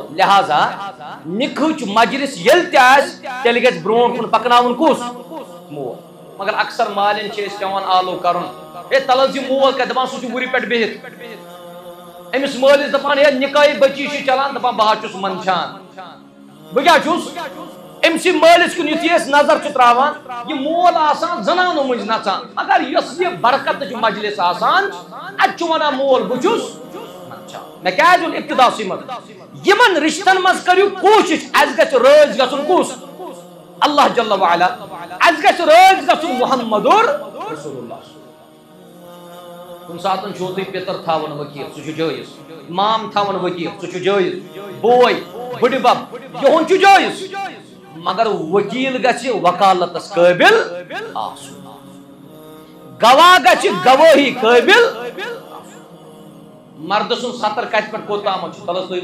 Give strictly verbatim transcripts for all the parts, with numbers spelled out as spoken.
لہذا نکھچ مجلس یل تیس تیل گژھِ برونٛٹھ کُن پکناوُن کُس مول مگر اکثر مالین چھِ أسۍ پیوان آلو کرُن ہے تلس یہ مول کتھ دپان سُہ چھُ وُرِ پٮ۪ٹھ بِہِتھ أمِس مٲلِس دپان ہے نکاحی بچی چھِ چلان دپان بہٕ حظ چھُس منٛدچھان بہٕ کیٛاہ چھُس أمۍ سٕنٛدِ مٲلِس کُن یُتھُے أسۍ نظر چھِ تراوان یہِ مول آسان زنانو مٔنٛزۍ نژان مگر یۄس یہِ برکتٕچ مجلس آسان اَتہِ چھُ وَنان مول بہٕ چھُس منٛدچھان مےٚ کیٛازِ اوٚن ابتداسٕے منٛز یِمن رِشتن منٛز کٔرِو کوٗشِش اَسہِ گژھِ رٲضۍ گژھُن کُس اللہ جل وعلا اَسہِ گژھِ رٲضۍ گژھُن محمدُر رسول اللہ کُنہِ ساتہٕ چھُو تُہۍ پِتٕر تھاوان ؤکیٖل سُہ چھُ جٲیِز مام تھاوان ؤکیٖل سُہ چھُ جٲیِز بوے بٕڈِ بب یِہُنٛد چھُ جٲیِز مگر ؤکیٖل گژھِ وکالتس قٲبِل آسُن گواہ گژھِ گوٲہی قٲبِل مردٕ سُنٛد سطر کتہِ پٮ۪ٹھ کوٚت تامتھ چھُ تلس تُہۍ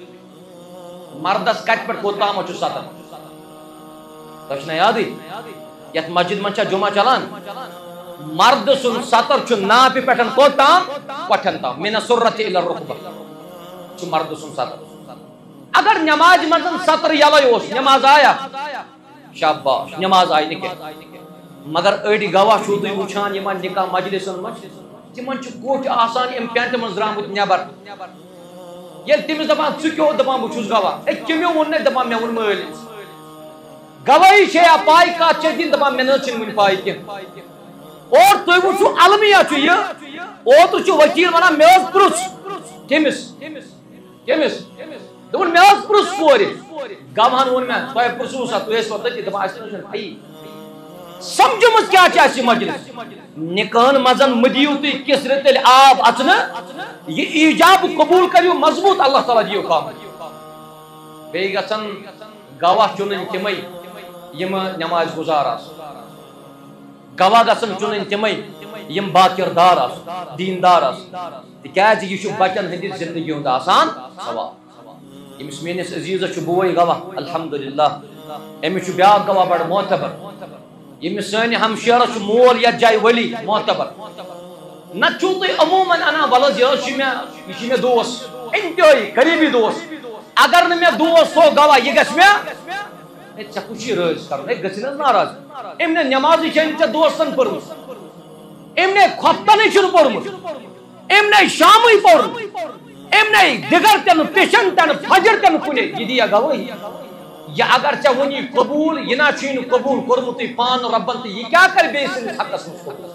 ؤنِو مردس کتہِ پٮ۪ٹھ کوٚت تامتھ چھُ سطر تۄہہِ چھُنا یادٕے یتھ مسجد منٛز چھا جمعہ چلان مرد سُنٛد سطر چھُ ناپہِ پٮ۪ٹھ کوٚت تام کۄٹھٮ۪ن تام مِن السُرۃ الی الرُکبہ چھُ مرد سُنٛد سطر اگر نمازِ منٛز سطر یلے اوس نماز آیا شاباش نماز آیہِ نہٕ کینٛہہ مگر أڑۍ گواہ چھُو تُہۍ وٕچھان یِمن نکاح مجلسن منٛز تِمن چھُ کوٚٹھ آسان اَمہِ پینٹہِ منٛز درٛامُت نٮ۪بر ییٚلہِ تٔمِس دپان ژٕ کیٛاہ دپان بہٕ چھُس گواہ ہے کٔمِو ووٚن نہٕ دپان مےٚ ووٚن مٲلِس گوٲہی چھے یا پاے کتھ چھے دِنۍ دپان مےٚ نہ حظ چھِنہٕ وُنہِ پاے کینٛہہ اور تُہۍ وٕچھِو المیہ چھُ یہِ اوترٕ چھُ ؤکیٖل وَنان مےٚ حظ پرُٛژھ کٔمِس کٔمِس دوٚپُن مےٚ حظ پرُٛژھ کورِ گواہن ووٚن مےٚ تۄہہِ پرٕٛژھوٕ سا تُہۍ ٲسوا تٔتی دپان اَسہِ نہ چھنہٕ پیی سمجھمٕژ کیٛاہ چھِ اَسہِ یہِ مجلس نکاحن منٛز مہٕ دِیِو تُہۍ کِسرِ تیٚلہِ آب اَژنہٕ یہِ ایٖجاب قبوٗل کٔرِو مضبوٗط اللہ تعالیٰ دِیِو کامیاب بیٚیہِ گژھن گواہ چُنٕنۍ تِمے یِم نماز گُزار آسن گواہ گژھن چُنٕنۍ تِمے یِم باکِردار آسن دیٖندار آسن تِکیٛازِ یہِ چھُ بچن ہٕنٛدِ زندگی ہُنٛد آسان سوال ییٚمِس میٲنِس عزیٖزس چھُ بوے گواہ الحمدللہ أمِس چھُ بیٛاکھ گواہ بڑٕ معتبر ییٚمِس سانہِ ہمشیرس چھُ مول یتھ جایہِ ؤلی معتبر نتہٕ چھُو تُہۍ عموٗمن انان وَلہٕ حظ یہِ حظ چھُ مےٚ یہِ چھُ مےٚ دوس انتہٲیی قریٖبی دوس اگر نہٕ مےٚ دوس تھوٚو گواہ یہِ گژھِ مےٚ ہے ژےٚ کُس چھُے رٲضۍ کرُن ہے گٔژھِنۍ حظ ناراض أمۍ نے نٮ۪مازٕے چھےٚ نہٕ ژےٚ دوستن پٔرمٕژ أمۍ نے خۄفتنٕے چھُنہٕ پوٚرمُت أمۍ نے شامٕے پوٚرمُت أمۍ نے دِگر تہِ نہٕ پِشن تہِ نہٕ فجر تہِ نہٕ کُنے یہِ دِیا گوٲہی یہِ اگر ژےٚ وُنی قبوٗل یہِ نہ چھُے نہٕ قبوٗل کوٚرمُتٕے پانہٕ رۄبن تہٕ یہِ کیٛاہ کرِ بیٚیہِ سٕنٛدِس حقس منٛز قبوٗل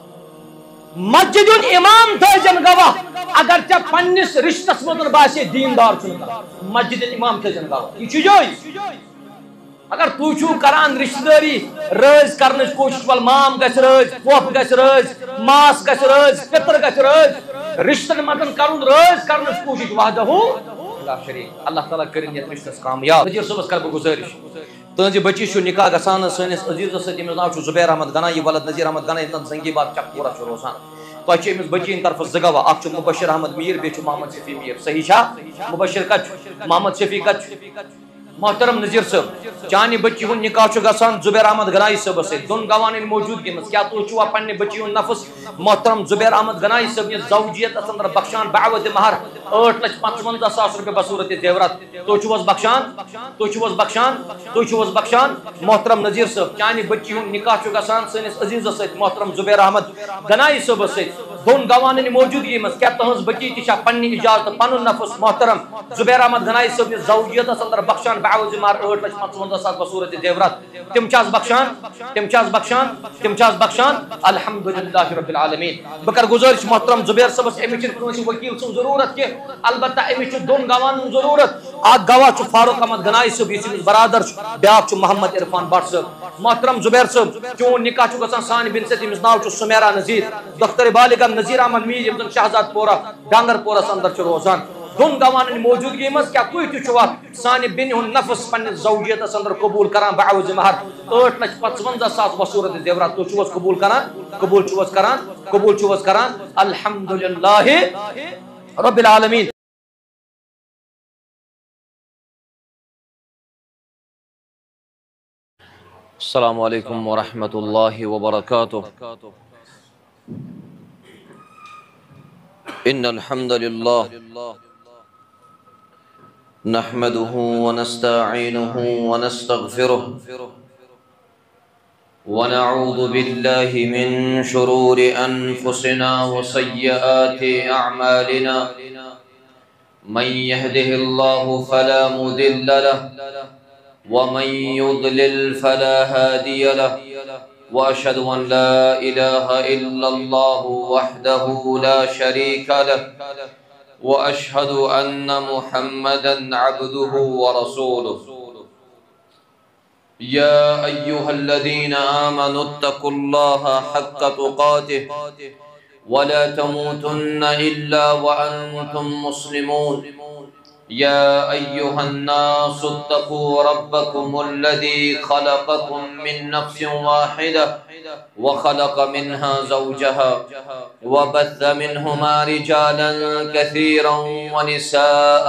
مسجد ہُنٛد اِمام تھٲیزٮ۪ن گواہ اگر ژےٚ پننِس رشتس منٛز باسے دیٖندار چھُنہٕ کانٛہہ مسجد ہُنٛد اِمام تھٲیزٮ۪ن گواہ یہِ چھُ جٲیِز اگر تُہۍ چھُو کران رشتہٕ دٲری رٲضۍ کرنٕچ کوٗشش وَلہٕ مام گژھِ رٲضۍ پۄپھ گژھِ رٲضۍ ماس گژھِ رٲضۍ پِتٕر گژھِ رٲضۍ رشتن منٛز کرُن رٲضۍ کرنٕچ کوٗشش وحدہو لا شریٖک اللہ تعالیٰ کٔرِنۍ یتھ رشتس کامیاب نذیٖر صٲبس کرٕ بہٕ گُزٲرِش تُہنٛزِ بٔچی چھُ نکاح گژھان سٲنِس عزیٖزس سۭتۍ ییٚمِس ناو چھُ زُبیر احمد گنا یہِ ولد نذیٖر احمد گنا ییٚتٮ۪ن زنگی باد چک پورہ چھُ روزان تۄہہِ چھُ أمِس بٔچی ہٕنٛدِ طرفہٕ زٕ گواہ اکھ چھُ مُبشر احمد میٖر بیٚیہِ چھُ محمد شفیع میٖر صحیح چھا مُبشر کتہِ چھُ محمد شفیع کتہِ چھُ محترم نذیٖر صٲب چانہِ بٔچی ہُنٛد نکاح چھُ گژھان زُبیر احمد گنایی صٲبس سۭتۍ دۄن گواہن ہٕنٛدۍ موجوٗدگی منٛز کیٛاہ تُہۍ چھُوا پننہِ بٔچی ہُنٛد نفس محترم زُبیر احمد گنایی صٲبنِس زوجیتس انٛدر بخشان بعوضِ مہر ٲٹھ لچھ پانٛژونٛزاہ ساس رۄپیہِ بصوٗرتِ زیورات تُہۍ چھِو حظ بخشان تُہۍ چھِو حظ بخشان تُہۍ چھِو حظ بخشان محترم نذیٖر صٲب چانہِ بٔچی ہُنٛد نکاح چھُ گژھان سٲنِس عزیٖزس سۭتۍ محترم زُبیر احمد گنایی صٲبس سۭتۍ دۄن گواہن ہٕنٛدِ موجوٗدگی منٛز کیٛاہ تُہنٛز بٔچی تہِ چھا پننہِ اِجازتہٕ پنُن نفس محترم زُبیر احمد گنایی صٲبنِس زوجیتس انٛدر بخشان بعوضِ مہر ٲٹھ لچھ پانٛژونٛزاہ ساس بصوٗرتِ زیورات تِم چھا حظ بخشان تِم چھا حظ بخشان تِم چھا حظ بخشان الحمدللہ رب العالمیٖن بہٕ کرٕ گُزٲرِش محترم زُبیر صٲبس أمِس چھنہٕ کٲنٛسہِ ؤکیٖل سٕنٛز ضروٗرت کینٛہہ البتہ أمِس چھُ دۄن گواہن ہٕنٛز ضروٗرت اکھ گواہ چھُ فاروق احمد گنایی صٲب یُس أمِس برادر چھُ بیٛاکھ چھُ محمد عرفان بٹ صٲب محترم زُبیر صٲب چون نکاح چھُ گژھان سانہِ بیٚنہِ سۭتۍ ییٚمِس ناو چھُ سُمیرا نذیٖر دختر بالغ نذیٖر احمد میٖر یِم زن شہزاد پورہ ڈانگر پورس انٛدر چھِ روزان دۄن گواہن ہٕنٛدِ موجوٗدگی منٛز کیٛاہ تُہۍ تہِ چھُوا سانہِ بیٚنہِ ہُنٛد نفس پننِس زوجیتس انٛدر قبوٗل کران بعوضِ مہر ٲٹھ لچھ پانٛژونٛزاہ ساس بصوٗرتِ زیورات تُہۍ چھِو حظ قبوٗل کران قبوٗل چھِو حظ کران قبوٗل چھِو حظ کران الحمدللہ رب العالمیٖن السلام علیکم ورحمۃ اللہ وبرکاتہ ان الحمد للہ نحمده ونستعينه ونستغفره ونعوذ بالله من شرور أنفسنا وسيئات أعمالنا من يهده الله فلا مضل له ومن يضلل فلا هادي له وأشهد أن لا إله إلا الله وحده لا شريك له وأشهد أن محمدًا عبده ورسوله يا أيها الذين آمنوا اتقوا الله حق تقاته ولا تموتن إلا وأنتم مسلمون يا أيها الناس اتقوا ربكم الذي خلقكم من نفس واحدة وخلق منها زوجها وبث منهما رجالا كثيرا ونساء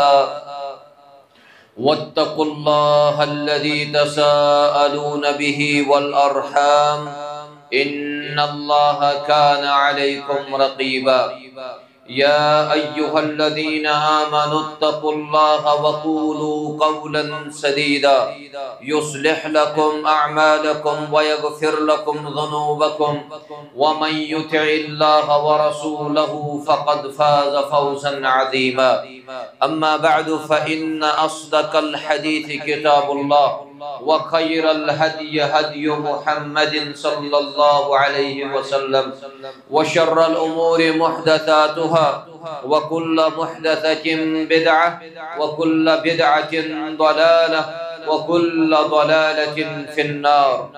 واتقوا الله الذي تساءلون به والأرحام إن الله كان عليكم رقيبا يا أيها الذين آمنوا اتقوا الله وقولوا قولا سديدا يصلح لكم أعمالكم ويغفر لكم ذنوبكم ومن يطع الله ورسوله فقد فاز فوزا عظيما أما بعد فإن أصدق الحديث كتاب الله وخير الهدي هدي محمد صلى الله عليه وسلم وشر الأمور محدثاتها وكل محدثة بدعة وكل بدعة ضلالة وكل ضلالة في النار.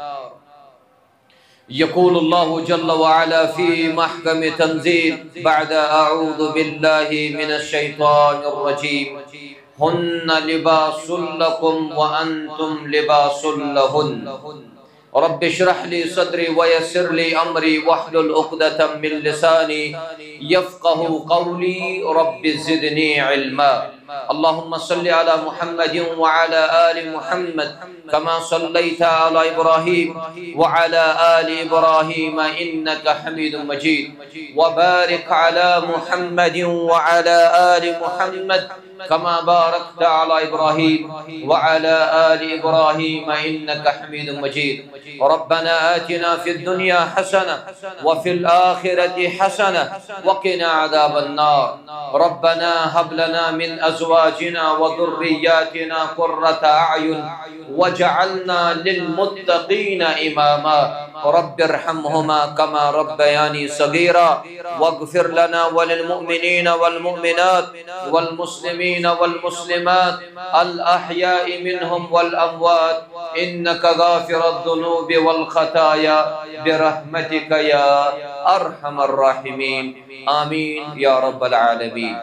يقول الله جل وعلا في محكم تنزيل بعد أعوذ بالله من الشيطان الرجيم هن لباس لكم وأنتم لباس لهن رب اشرح لي صدري ويسر لي أمري واحلل عقدة من لساني يفقه قولي رب زدني علما. اللهم صل على محمد وعلى آل محمد كما صليت على إبراهيم وعلى آل إبراهيم إنك حميد مجيد وبارك على محمد وعلى آل محمد كما باركت على إبراهيم وعلى آل إبراهيم إنك حميد مجيد. ربنا آتنا في الدنيا حسنة وفي الآخرة حسنة وقنا عذاب النار. ربنا هب لنا من أزواجنا وذرياتنا قرة أعين وجعلنا للمتقين إماما. رب ارحمهما كما ربياني صغيرا واغفر لنا وللمؤمنين والمؤمنات والمسلمين والمسلمات الأحياء منهم والأموات إنك غافر الذنوب والخطايا برحمتك يا أرحم الراحمين آمين يا رب العالمين.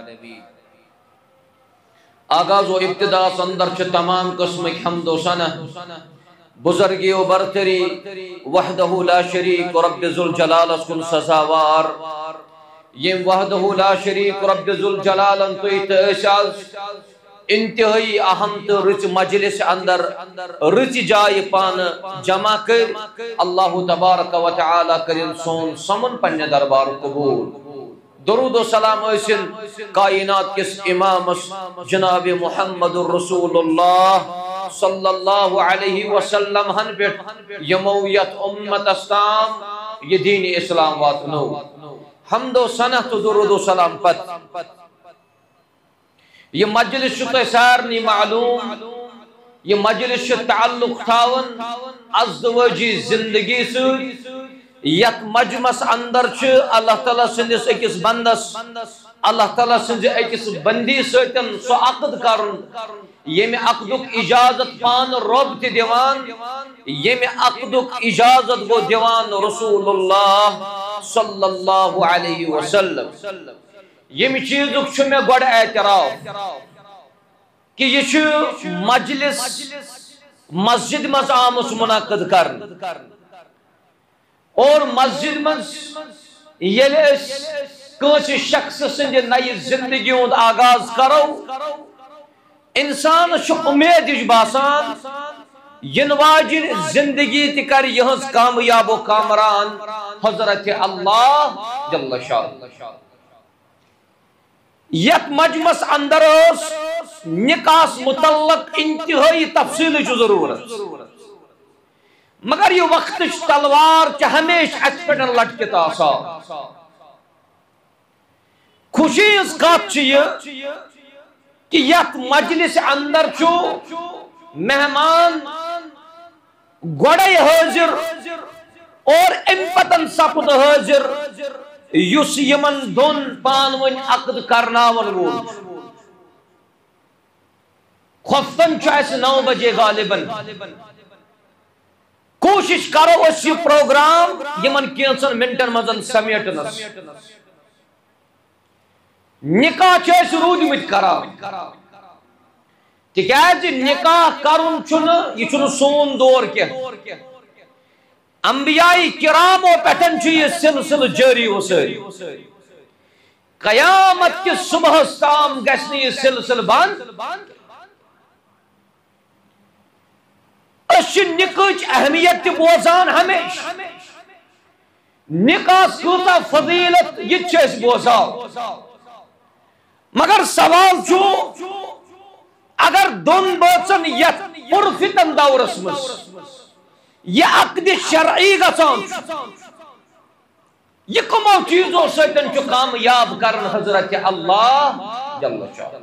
آغاز و ابتدا اندر چھ تمام قسم حمد و ثنا بزرگی و برتری وحدہ لا شریک رب ذوالجلال اسکن سزاوار یم وحدہ لا شریک رب ذوالجلال انتویت اشاز انتہائی اہم تو رچ مجلس اندر رچ جائے پان جمع کر اللہ تبارک و تعالی کرن سون سمن پنہ دربار قبول. درود و سلام ایسن کائنات کس امام جناب محمد الرسول اللہ صلی اللہ علیہ وسلم ہن پیٹ یمویت امت اسلام یہ دین اسلام واتنو. حمد و ثنا تو درود و سلام پت یہ مجلس شتہ سارنی معلوم یہ مجلس شت تعلق تھاون ازدواجی زندگی سے یت مجمس اندر چھ اللہ تعالیٰ سندس اکس بندس اللہ تعالیٰ سندس اکس بندی سیتن سو عقد کرن یم عقدک اجازت پان رب تی دیوان یم عقدک اجازت گو دیوان رسول اللہ صلی اللہ علیہ وسلم. یم چیزک چھ میں گوڑ اعتراف کہ یہ چھ مجلس مسجد مز آمس منعقد کرن اور مسجد مز یل کس شخص سند نئی زندگی ہند آغاز کرو انسان امید باسان ین واجن زندگی تکر یہز کامیاب و کامران حضرت اللہ جل شاہ. یت مجمس اندر نکاح متعلق انتہائی تفصیل چھ ضرورت مگر یہ وقت تلوار چھ ہمیشہ ات پہ لٹکت آسان خوشی اس کات چھ کہ یت مجلس اندر چھو مہمان گوڑے حاضر اور ام پتن سپد حاضر یس یمن دون پانون عقد کرناون وول خفتن چھ اس نو بجے غالباً کوشش کرو اس یہ پروگرام یمن کینسن منٹن مزن سمیٹنس نکاح چھ رودمت کران تکیاز نکاح کرن چھن یہ چھن سون دور کی انبیاء کرامو پیٹھن چھ یہ سلسل جاری وساری قیامت کے صبح تام گژھنہ یہ سلسل بند اس نکاح اہمیت بوزان ہمیشہ نکاح کوتا فضیلت یہ چھ بوزان مگر سوال چھو اگر دون بچن یت پرفتن دورس مس یہ عقد شرعی گژھان یہ کمو چیزوں سۭتۍ چھُ کامیاب کرن حضرت اللہ جل شانہ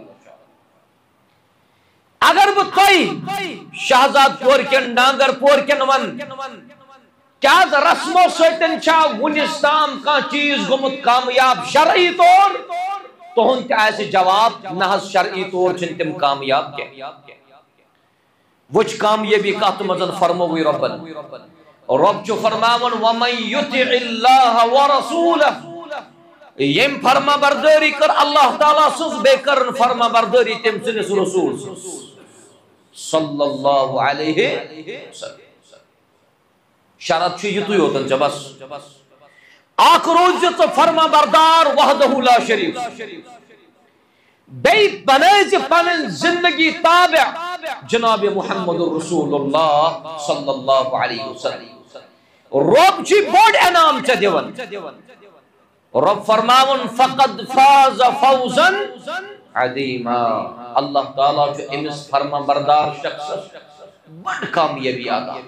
اگر بہ تۄہہِ شہزاد پور کٮ۪ن ڈانگر پور کٮ۪ن ون کیا رسمو سۭتۍ چھا وُنِس تام کانٛہہ چیز گوٚمُت کامیاب شرعی طور تہند آسہِ جواب نہ حظ شرعی طور چھن تم کامیاب کیا وچ کامیابی کت مزن فرموی ربن رب چھ فرماون ومن یطع اللہ ورسولہ یم فرما برداری کر اللہ تعالی سز بے کرن فرما برداری تم سنس رسول صلی اللہ علیہ وسلم شرط چھ یتوی ہوتن چھ بس آخ روز تو فرما بردار وحدہ لا شریف بی بنائز پنن زندگی تابع جناب محمد رسول اللہ صلی اللہ علیہ وسلم رب چی بڑ انعام چھ دیون رب فرماون فقد فاز فوزا عظیما اللہ تعالیٰ جو امس فرما بردار شخص بڑ کامیابی آگا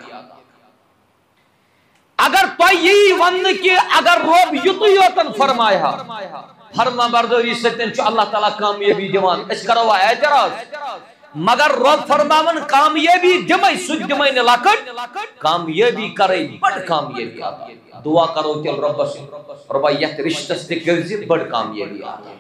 اگر تو یہی ون کہ اگر رب یتوی یوتن فرمایا فرما برداری ستن چھ اللہ تعالیٰ کامیابی دیوان اس کرو اعتراض مگر رب فرماون کامیابی دمائی سود دمائی نے لکٹ کامیابی کرے بڑ کامیابی آگا دعا کرو تیل رب سے ربا یک رشتہ سے کرزی بڑ کامیابی آگا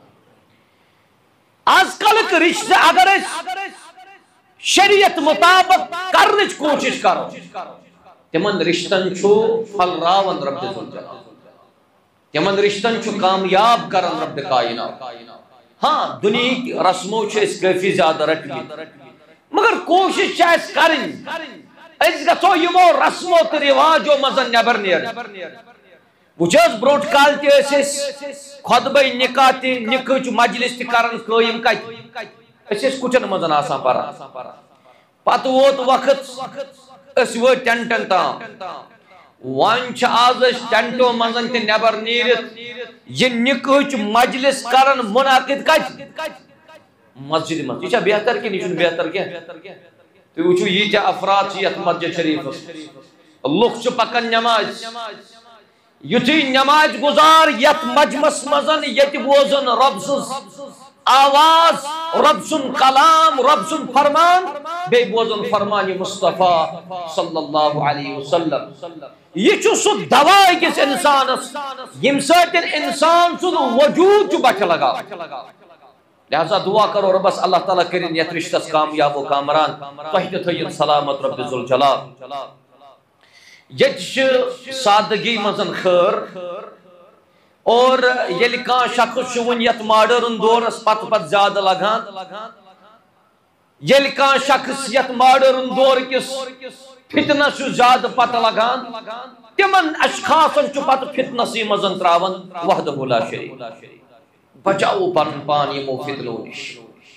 آج کل کے رشتہ اگر شریعت مطابق کرنچ کوشش کرو تمن رشتن چھو پھل راون رب الجلال تمن رشتن چھو کامیاب کرن رب کائنات ہاں دنیا کی رسموں چھو اس کافی زیادہ رٹی مگر کوشش چھو اس کرن اس گتو یمو رسموں تے رواجو مزن نبر نیر وچھس بروٹ کالتی اس خطبہ نکاح تی نکاح چھو مجلس تی کرن قائم کت اس اس کچھن مزن آسان پارا پت ووت وقت اس وہ ٹینٹن تام وان چھ آز ٹینٹو منزن تے نبر نیرت یہ نکاح مجلس کرن منعقد کت مسجد میں یہ بہتر کہ نہیں بہتر کیا تو وچھو یہ کیا افراد چھ یت مسجد شریف لوگ چھ پکن نماز یتھی نماز گزار یت مجمس مزن یت بوزن رب سز آواز رب سن کلام رب سن فرمان بے بوزن فرمان مصطفیٰ صلی اللہ علیہ وسلم یہ چھو سو دوائی کس انسان یم ساتن انسان سن وجود چھو بچ لگا لہذا دعا کرو ربس اللہ تعالیٰ کرین یت رشتس کامیاب و کامران تحت تھین سلامت رب ذوالجلال یت چھ سادگی مزن خیر اور یل کان شخص ون یت ماڈرن دورس پت پت زیادہ لگان یل کان شخص یت ماڈرن دور کس فتنہ چھ زیادہ پتہ لگان تمن اشخاصن چھ پت فتنسی مزن تراون وحدہ لا شریک بچاؤ پن پان یمو فتنو نش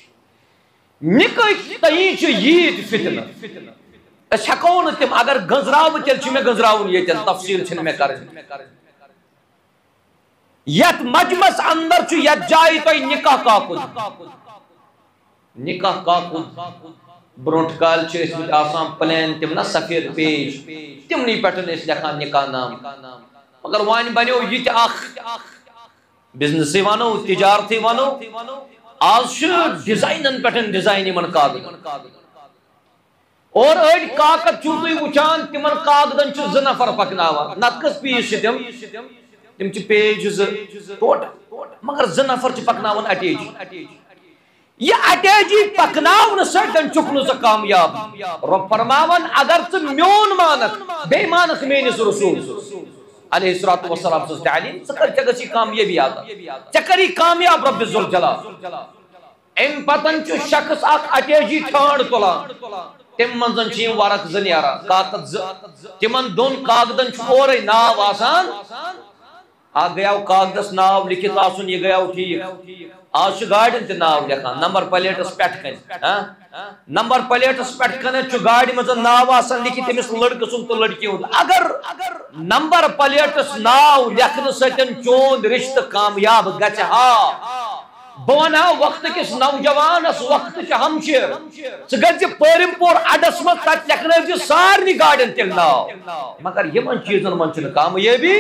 نکاح تین چھ یید فتنہ اس ہکو نہ تم اگر گنزراو تیل چھ میں گنزراون یتن تفصیل چھن میں کرن یت مجمس اندر چھ یت جائے تو نکاح کاکد نکاح کاکد برونٹ کال چھ آسان پلین تم نا سفید پیج تمنی پٹن اس لکھان نکاح نام مگر وان بنیو یہ تہ اخ بزنسی وانو تجارتی وانو آج ڈیزائنن پٹن ڈیزائن من کاغذ اور اڑ کاغذ چھو تھی وچان تمن کاغذن چھ زٕ نفر پکناوان نت کس پیس چھ تم تم چھ پیج ز ٹوٹ مگر زٕ نفر چھ پکناوان اٹیچ یہ اٹیچی پکناون سٹن چکن سہ کامیاب رب فرماون اگر ژٕ میون مانک بے مانک میانس رسول علیہ الصلوۃ والسلام سز تعلیم ژٕ کر ژےٚ گژھی کامیابی عطا ژےٚ کری کامیاب رب ذوالجلال ام پتن چھ شخص اخ اٹیچی ٹھانڈ تلان تم منزن چھ ورق زٕ نیران کاغذ تمن دون کاغذن چھ اورے ناو آسان آ گیاو کاغذس ناو لکھت آسن یہ گیاو ٹھیک آج گاڑین تہ ناو لکھان نمبر پلیٹس پٮ۪ٹھ کن نمبر پلیٹس پٮ۪ٹھ کن چھ گاڑی مز ناو آسان لکھت تمس لڑکہ سن تو لڑکی ہند اگر نمبر پلیٹس ناو لکھن سۭتۍ چون رشتہ کامیاب گژھِ ہا بہ ونہا وقت کس نوجوانس وقت چھ ہمشیر ژٕ گژھِ پٲرِم پور اڈس مز تتہِ لیکھنٲوزِ سارنٕے گاڑین تیٚلہِ ناو مگر یمن چیزن من چھنہٕ کامیٲبی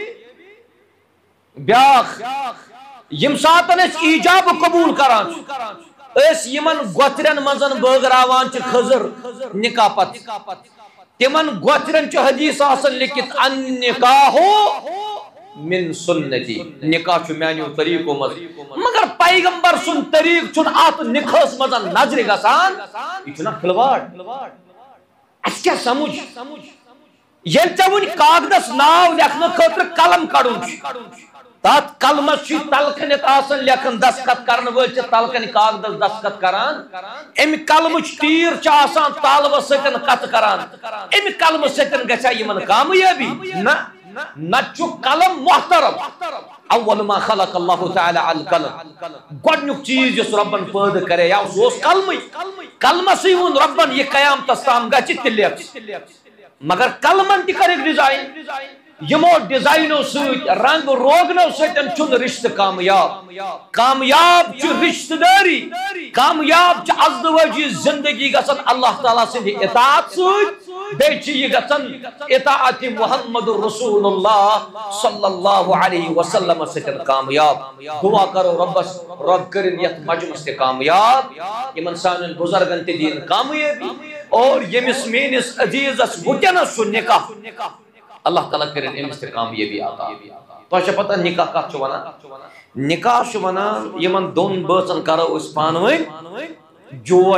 بیاکھ یم ساتن اس ایجاب قبول کران اس یمن گوترن منزن بٲگراوان چھ خضر نکاح پت تمن گوترن چھ حدیث آسان لکھت ان نکاح من سنتی نکاح چھ میانیو طریقو مز مگر پیغمبر سن طریق چھن ات نکاحس منزن نظر گژھان یہ چھنا کھلواڑ اس کیا سمجھ یل ژےٚ وٕنۍ کاغذس ناو لیکھنہٕ خٲطرٕ قلم کڑُن چھُ تات کلمس چھ تلکنت آسان لیکن دستخط کرن ول چھ تلکن کاغذس دستخط کران ام کلمچ تیر چھ آسان تالو سۭتۍ کت کران ام کلم سۭتۍ گژھا یمن کامیابی نہ نہ چھ قلم محترم اول ما خلق اللہ تعالی القلم گۄڈنیُک چیز یُس ربن پٲدٕ کرے یا سُہ اوس کلمٕے کلمسٕے ووٚن ربن یہ قیامتس تام گژھِ تہِ لیکھ مگر کلمن تہِ کرکھ ڈیزائن یمو ڈیزائنو سۭتۍ رنگ روگنو سۭتۍ چھُنہٕ رشتہ کامیاب کامیاب چھُ رشتہ داری کامیاب چھُ ازدواجی زندگی گژھان اللہ تعالیٰ سٕنٛدِ اطاعت سۭتۍ بیٚیہِ چھِ یہِ گژھان اطاعت محمد رسول اللہ صلی اللہ علیہ وسلم سۭتۍ کامیاب دعا کرو ربس رب کٔرِنۍ یتھ مجمس تہِ کامیاب یمن سانٮ۪ن بزرگن تہِ دِنۍ کامیٲبی اور ییٚمِس میٲنِس عزیزس وٕنکٮ۪نس چھُ نکاح اللہ تعالیٰ کرن امس تہ کامیابی عطا تۄہہِ چھا پتہ نکاح کتھ چھُ ونان نکاح چھُ ونان یمن دۄن بٲژن کرو أسۍ پانہٕ ؤنۍ جوڑ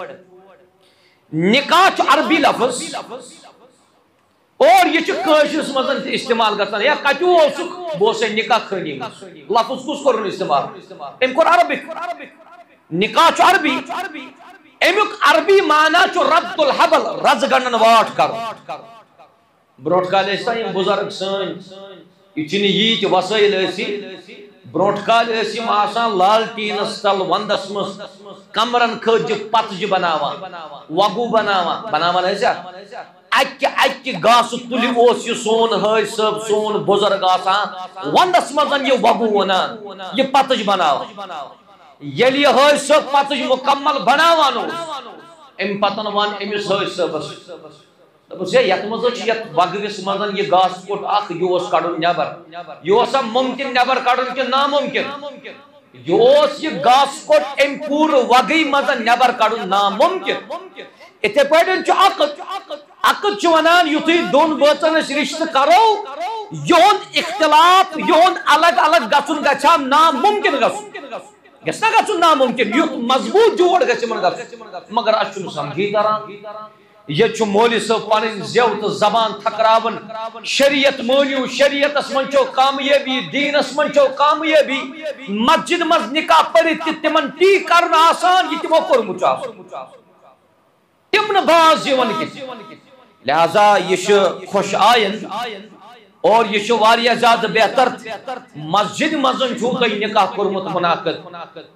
نکاح چھُ عربی لفظ اور یہ چھُ کٲشرس منٛز تہِ استعمال گژھان یا کتیو اوسُکھ بہٕ اوسے نکاح خٲنی منٛز لفظ کُس کوٚرُن استعمال أمۍ کوٚر عربک نکاح چھُ عربی امیُک عربی معنی چھُ ربط الحبل رز گنڈن واٹھ کرُن برونٹ کال ٲسۍ یِم بُزرگ سٲنۍ یہِ چھِنہٕ ییٖتۍ وسٲیِل ٲسی برونٹ کال ٲسۍ یِم آسان لالٹیٖنس تل ونٛدس منٛز کمرن کھٔجہِ پتجہِ بناوان وگو بناوان بناوان ٲسیا اکہِ اکہِ گاسہٕ تُلہِ اوس یہِ سون حٲج صٲب سون بُزرگ آسان ونٛدس منٛز یہِ وگو وونان یہِ پتٕج بناوان ییٚلہِ یہِ حٲج صٲب پتٕج مُکمل بناوان اوس امہِ پتن ون أمِس حٲج صٲبس دپُس ہے یتھ منٛز چھُ یتھ وگوِس منٛز یہِ گاسہٕ کوٚٹ اکھ یہِ اوس کڑُن نیبر یہِ اوسا ممکن نیبر کڑُن کِنہٕ ناممکن یہِ اوس یہِ گاسہٕ کوٚٹ امہِ پوٗرٕ وگٕے منٛز نیبر کڑُن ناممکن اِتھے پٲٹھۍ چھُ عقد عقد چھُ ونان یُتھُے دۄن بٲژن أسۍ رشتہٕ کرو یِہُنٛد اختلاف یِہُنٛد الگ الگ گژھُن گژھِ ہا ناممکن گژھُن گژھِ نا گژھُن ناممکن یُتھ مضبوٗط جوڑ گژھِ یِمن گژھُن مگر اسہِ چھُنہٕ سمجھی تران یہ چھُ مولوی صٲب پنٕنۍ زٮ۪و تہٕ زبان تھکراوان شریعت مٲنِو شریعتس منٛز چھو کامیٲبی دیٖنس منٛز چھو کامیٲبی مسجد منٛز نکاح پٔرِتھ تہِ تِمن تی کرُن آسان یہِ تِمو کوٚرمُت چھُ آسان تِم نہٕ باز یِوان کینٛہہ لہذا یہِ چھُ خۄش آیند اور یہ چھُ واریاہ زیادٕ بہتر مسجد منٛز چھُو تۄہہِ نکاح کوٚرمُت منعقد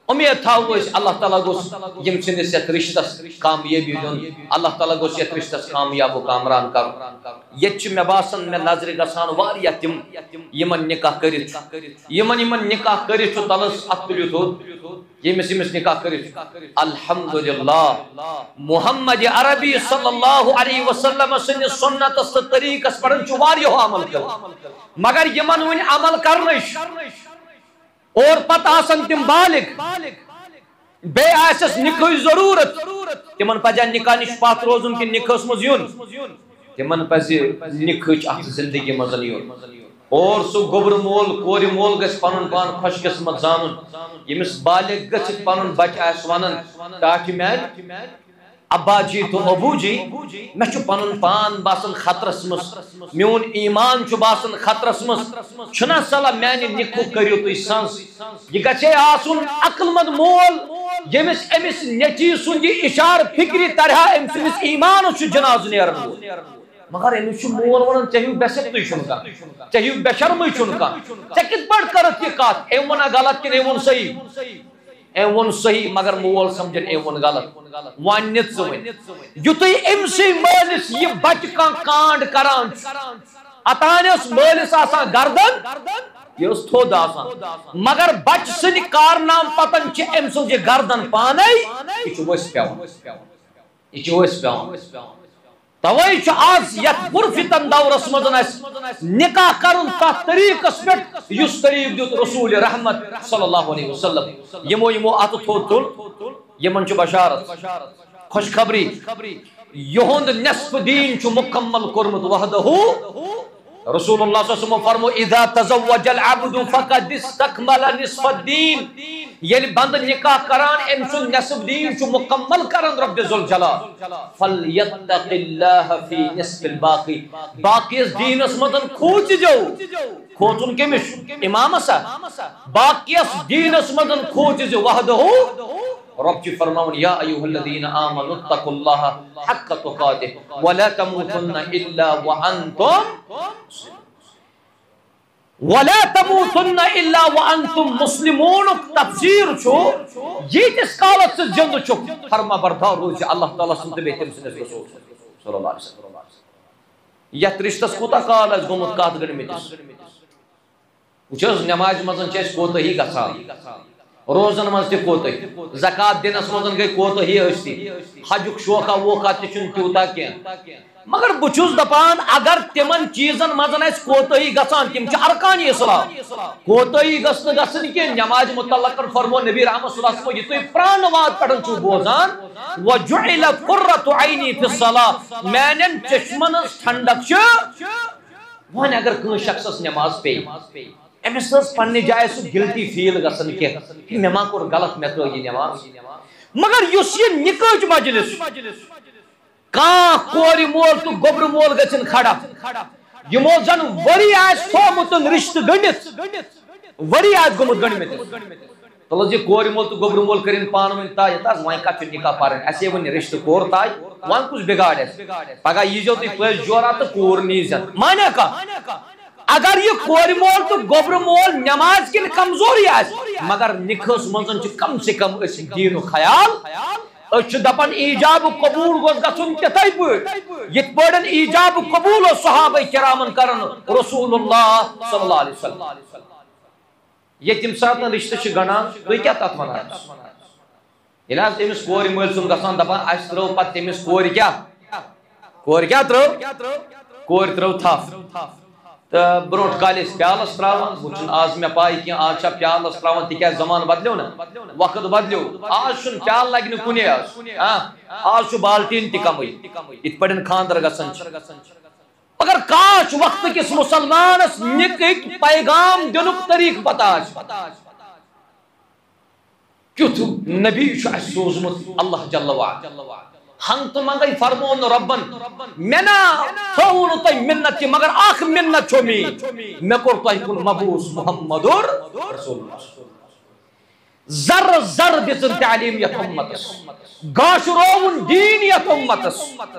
امید تھاو اس اللہ تعالیٰ گوس یم سندس یت رشتس کامیابی دن اللہ تعالیٰ گوس یت رشتس کامیاب و کامران کر یہ مے باسان مے نظر گژھان واریاہ تم یمن نکاح کرت یمن یمن نکاح کرت تلس ات تلت یمس یمس نکاح کرت الحمدللہ محمد عربی صلی اللہ علیہ وسلم سن سنت طریقس پڑھن چھ واریاہ عمل کر مگر یمن ون عمل کرنش اور پتہ آسن تم بالغ بے آسس نکاح ضرورت تمن پجا نکاح نش پات روزن کہ نکاح مز یون تمن پز نکاح اخ زندگی مز یون اور سو گوبر مول کور مول گس پنن پان خوش قسمت زانن یمس بالغ گچ پنن بچ آس ونن تاکہ میں ابا جی تو ابو جی میں چھ پنن پان باسن خطرس مس میون ایمان چھ باسن خطرس مس چھنا صلا میانہ نکاح کریو تُہۍ سنس یہ گژھے آسن عقل مند مول یمس امس نیچی سن یہ اشار فکری طرح ام سنس ایمان چھ جناز نیرن وول مگر امس چھ مول ونن چہیو بسکتٕے چھُنہٕ کانٛہہ چہیو بے شرمٕے چھُنہٕ کانٛہہ ژےٚ کِتھ پٲٹھۍ کٔرٕتھ یہِ کتھ أمۍ ووٚنا غلط کِنہٕ أمۍ ووٚن صحیح أمۍ ووٚن صحیح مگر مول سمجھن أمۍ ووٚن غلط وۄنۍ نہِ ژٕ وۄنۍ یُتھُے أمسٕے مٲلِس یہِ بچہِ کانٛہہ کانٛڈ کران چھُ اتان ٲس مٲلِس آسان گردن یہ ٲس تھوٚد آسان مگر بچہِ سٕنٛدِ کارنامہٕ پتن چھِ أمۍ سٕنٛز یہِ گردن پانے یہِ چھُ ؤسۍ پیوان یہِ چھُ ؤسۍ پیوان توے چھ آز یت پرفتن دورس مزن اس نکاح کرن تات طریقس پہ یس طریق دیت رسول رحمت صلی اللہ علیہ وسلم یمو یمو ات تھوت تل یمن چھ بشارت خوشخبری یہند نصف دین چھ مکمل کرمت وحدہ رسول اللہ صلی اللہ علیہ وسلم فرمو اذا تزوج العبد فقد استكمل نصف الدین یعنی بند نکاح کران ام سن نصف دین چھ مکمل کرن رب ذوالجلال فلیتق اللہ فی نصف الباقی باقی اس دین اس مدن کھوچ جو کھوچن کمش امام سا باقی اس دین اس مدن کھوچ جو وحدہ رب چھ فرماون یا ایھا الذین آمنوا اتقوا اللہ حق تقاته ولا تموتن الا وانتم ولا تموتن الا وانتم مسلمون تفسیر چھو یہ کس کالت سے زندہ چھو فرما بردار روز اللہ تعالیٰ سنت بیتم سنس رسول صلی اللہ علیہ وسلم یت رشتس کوتا کال اس گومت کات گڑمتس وچھس نماز مزن چیس کوتا ہی گژھان روزن مز تہ کوتہی زکات دنس مزن گئی کوتہی ٲستی حجُک شوقا ووقا تہ چھُنہٕ تیوٗتاہ کینٛہہ مگر بہٕ چھُس دپان اگر تمن چیزن مزن اسہِ کوتہی گژھان تم چھِ ارکان اسلام کوتہی گژھِ نہٕ گژھٕنۍ کینٛہہ نماز متعلقن فرمو نبی رحمت صلی اللہ علیہ وسلم یہ تُہۍ پرٛانہٕ واد پٮ۪ٹھ چھُو بوزان وجعل قرة عینی فی الصلاة میانٮ۪ن چشمن ہٕنٛز ٹھنڈک چھِ وۄنۍ اگر کٲنٛسہِ شخصس نماز پیٚیہِ امس پنہ جائے سہ گلٹی فیل گھن کی مے ما کور غلط مے ترو یہ نماز مگر اس یہ نکاح مجلس کان کور مول تو گوبر مول گھن کھڑا یمو زن وری آس تھومتن رشتہ گنڈت وری آس گومت گنڈمت تلس یہ کور مول تو گوبر مول کرن پان ون تاج تاس وائن کت نکاح پرن اسے ون رشتہ کور تاج وان کچھ بگاڑ اس پگہ یہ جو تھی پس جورا تو کور نیزن مانا کا اگر یہ کور مول تو گوبر مول نماز کن کمزوری آس مگر نکاح مزن چھ کم سے کم اس دین و خیال اچھ دپن ایجاب قبول گوز گژھن تتھے پٲٹھۍ یتھ پٲٹھۍ ایجاب قبول صحابہ کرامن کرن رسول اللہ صلی اللہ علیہ وسلم یہ تم سات رشتہ چھ گنان تُہۍ کیاہ تتھ ونان ییٚلہِ حظ تٔمِس کورِ مٲلۍ سُنٛد گژھان دپان اسہِ ترٲو پتہٕ تٔمِس کورِ کیاہ کورِ کیاہ ترٲو کورِ ترٲو تھپھ تو برونٹ کالس پیالس تراوان وچن آز میں پائی کہ آج چھا پیالس تراوان تکیا زمان بدلیو نا وقت بدلیو آج چھن پیال لگن کنے آز آج چھو بالٹین تہ کمٕے ات پڑن خاندر گژھان اگر کاش وقت کس مسلمانس نکک پیغام دنک طریق پتہ کیُتھ نبی چھ اسہ سوزمت اللہ جل وعلا ہم تو منگئی فرمون ربن منا تھون تہ منت کی مگر اخ منت چھو می میں کور تہ کن مبعوث محمد رسول اللہ زر زر دژن تعلیم یتھ امتس گاش روون دین یتھ امتس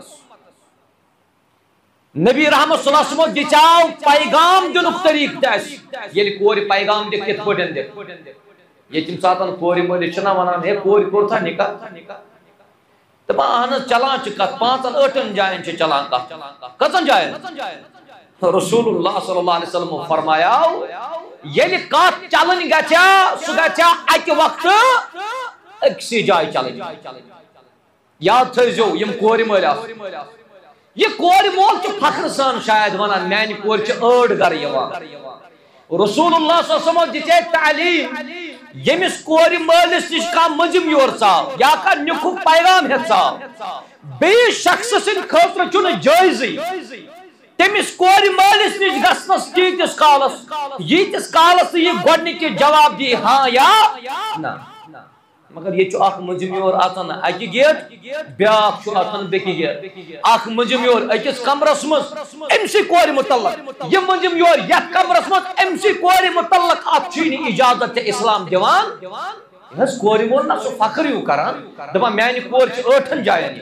نبی رحمت صلی اللہ علیہ وسلم دچاو پیغام دنک طریق دس یل کور پیغام دک کت پٹن دک یہ تم ساتن کوری ملی چھنا ونان ہے کوری کور تھا نکاح دپان اہن چلان چھ کت پانچن ٲٹھن جائن چھ چلان کت کتن جائن رسول اللہ صلی اللہ علیہ وسلم فرمایا یل کت چلن گچھا سہ گچھا اکہ وقت اکسی جائے چلن یاد تھیزو یم کور مل یہ کور مول چھ فخر سان شاید ونان میانہ کور چھ ٲڑ گر یوان رسول اللہ صلی اللہ علیہ وسلم دِژے تعلیم یمس کور مالس نش کا مجم یور ژاو یا کا نکھو پیغام ہے ژاو بیس شخص سند خاطر چھُ نہٕ جٲیزٕے تمس کور مالس نش گژھنس تیٖتِس کالس ییٖتِس کالس یہ گۄڈنِکہِ جواب دی ہاں یا نہ مگر یہ اخ مجم یور آسان اکہ گیٹ بیاکھ آسان بیٚکہِ گیٹ اخ مجم یور أکِس کمرس مز امسی کور متعلق یہ مجم یور یتھ کمرس مز امسی کور متعلق اتھ چھُنہٕ اجازت اسلام دِوان یس کور مول نہ سُہ فخر ہیوٗ کران دپان میانہ کور چھِ ٲٹھن جاین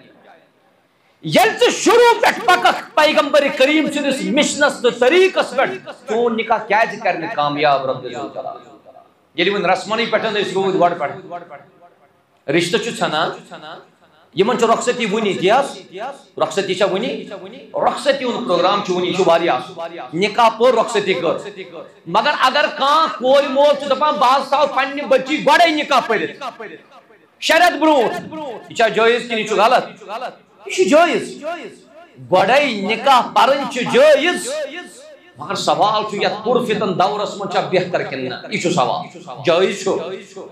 ییٚلہِ ژٕ شروع پٮ۪ٹھ پککھ پیغمبر کریم سٕنٛدِس مشنس تہٕ طریقس پٮ۪ٹھ چون نکاح کیازِ کرِ نہٕ کامیاب رب العالمین ییٚلہِ وۄنۍ رسمنٕے پٮ۪ٹھ أسۍ روٗدۍ گۄڈٕ پٮ۪ٹھ رشتہٕ چھُ ژھنان یمن چھِ رۄخصتی وُنی تی حظ رۄخصتی چھا وُنی رۄخصتی ہُنٛد پروگرام چھُ وُنی یہِ چھُ واریاہ نکاح پوٚر رۄخصتی کٔر مگر اگر کانٛہہ کورِ مول چھُ دپان بہٕ حظ تھاو پننہِ بچی گۄڈے نکاح پٔرِتھ شریعت برونٛٹھ یہِ چھا جٲیز کِنہٕ یہِ چھُ غلط یہ چھُ جٲیز گۄڈے نکاح پرن چھُ جٲیز مگر سوال چھُ یتھ پُرفتن دورس منٛز چھا بہتر کِنہٕ نہ یہِ چھُ سوال جٲیز چھُ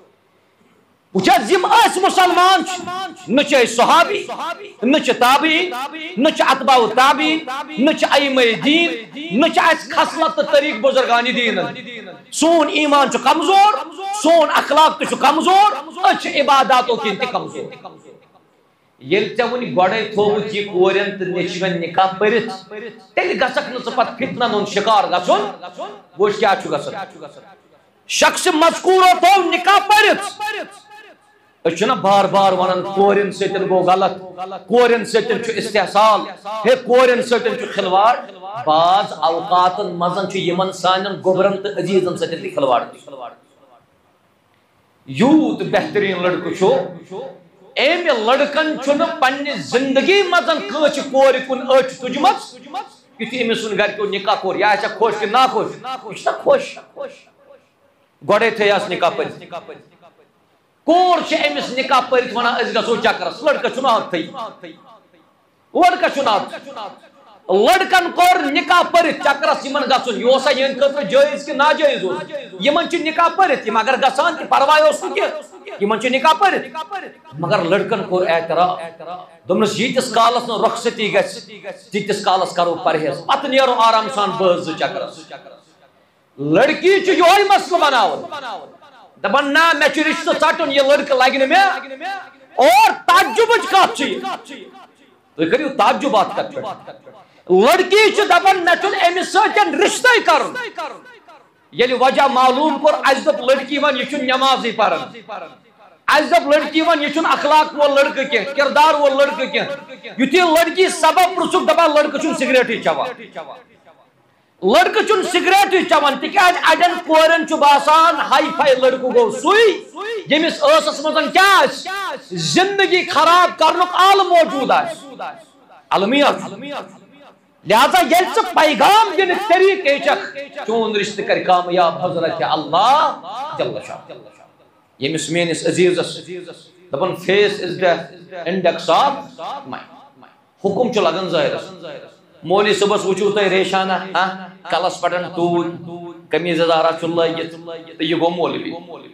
وچھ یِم ٲسۍ مسلمان چھِ نہ چھِ أسۍ صحابی نہ چھِ تابعین نہ چھِ اتباع تابعین نہ چھِ ائمہ دین نہ چھِ اَسہِ خصلت تہٕ طریق بزرگان دینن سون ایمان چھُ کمزور سون اخلاق تہِ چھُ کمزور أسۍ چھِ عباداتو کِنۍ تہِ کمزور ییٚلہِ ژےٚ وُنہِ گۄڈے تھوٚوُتھ یہِ کورٮ۪ن تہٕ نیٚچوٮ۪ن نکاح پٔرِتھ تیٚلہِ گژھکھ نہٕ ژٕ پتہٕ فتنن ہُنٛد شکار گژھُن وٕچھ کیٛاہ چھُ گژھان شخص مذکوٗرو تھوٚو نکاح پٔرِتھ أسۍ چھِنہ بار بار ونان کورٮ۪ن سۭتۍ گوٚو غلط کورٮ۪ن سۭتۍ چھُ استحصال ہے کورٮ۪ن سۭتۍ چھُ کھلواڑ بعض اوقاتن منٛز چھُ یِمن سانٮ۪ن گوبرن تہٕ عزیٖزن سۭتۍ تہِ کھلواڑ یوٗت بہتریٖن لڑکہٕ چھُ امہِ لڑکن چھُنہٕ پننہِ زندگی منٛز کٲنٛسہِ کورِ کُن أچھ تُجمژ یُتھُے أمِس سُنٛد گرِکیو نکاح کوٚر یہِ آسیا خۄش کِنہٕ ناخۄش یہِ چھُنہ خۄش گۄڈے تھٲیہس نکاح پٔرِتھ کور چھِ أمِس نکاح پٔرِتھ ونان أسۍ گژھو چکرس لڑکہٕ چھُنہٕ اَتھٕے لڑکہٕ چھُنہٕ اَتھ لڑکن کوٚر نکاح پٔرِتھ چکرس یِمن گژھُن یہِ اوسا یِہنٛدِ خٲطرٕ جٲیز کِنہٕ ناجٲیز اوس یِمن چھُ نکاح پٔرِتھ یِم اگر گژھان تہِ پرواے اوس نہٕ کینٛہہ یِمن چھُ نکاح پٔرِتھ مگر لڑکن کوٚر اعتراف دوٚپنس ییٖتِس کالس نہٕ رۄخصتی گژھِ تیٖتِس کالس کرو پرہیز پتہٕ نیرو آرام سان بٲژ زٕ چکرس لڑکی چھُ یِہوے مسلہٕ بناوان دپان نہ مےٚ چھُ رشتہٕ ژٹُن یہِ لڑکہٕ لگہِ نہٕ مےٚ اور تعجبٕچ کتھ چھِ تُہۍ کٔرِو تعجب اتھ کتھ پٮ۪ٹھ لڑکی چھِ دپان مےٚ چھُنہٕ أمِس سۭتۍ رشتَے کرُن ییٚلہِ وجہ معلوٗم کوٚر اسہِ دوٚپ لڑکی ون یہِ چھُنہٕ نٮ۪مازٕے پران اسہِ دوٚپ لڑکی ون یہِ چھُنہٕ اخلاق وول لڑکہٕ کینٛہہ کردار وول لڑکہٕ کینٛہہ یُتھُے لڑکی سبب پرژھُکھ دپان لڑکہٕ چھُنہٕ سگریٹٕے چٮ۪وان لڑکہٕ چھُنہٕ سگریٹٕے چٮ۪وان تِکیٛازِ اڑٮ۪ن کورٮ۪ن چھُ باسان ہاے فاے لڑکہٕ گوٚو سُے ییٚمِس ٲسس منٛز کیٛاہ آسہِ زندگی خراب کرنُک آلہٕ موجوٗد آسہِ المیہ لہذا ییٚلہِ ژٕ پیغام دِنٕکۍ طریٖقہٕ ہیٚچھکھ چون رشتہٕ کرِ کامیاب حضرت اللہ جل شاہ ییٚمِس میٲنِس عزیٖزس دپان face is the index of mind حکم چھُ لگان ظٲہرس مولوی صبحس وٕچھِو تُہۍ ریشانہ کلس پٮ۪ٹھ ٹوٗپۍ قمیٖض یزارا چھُ لٲگِتھ تہٕ یہِ گوٚو مولوی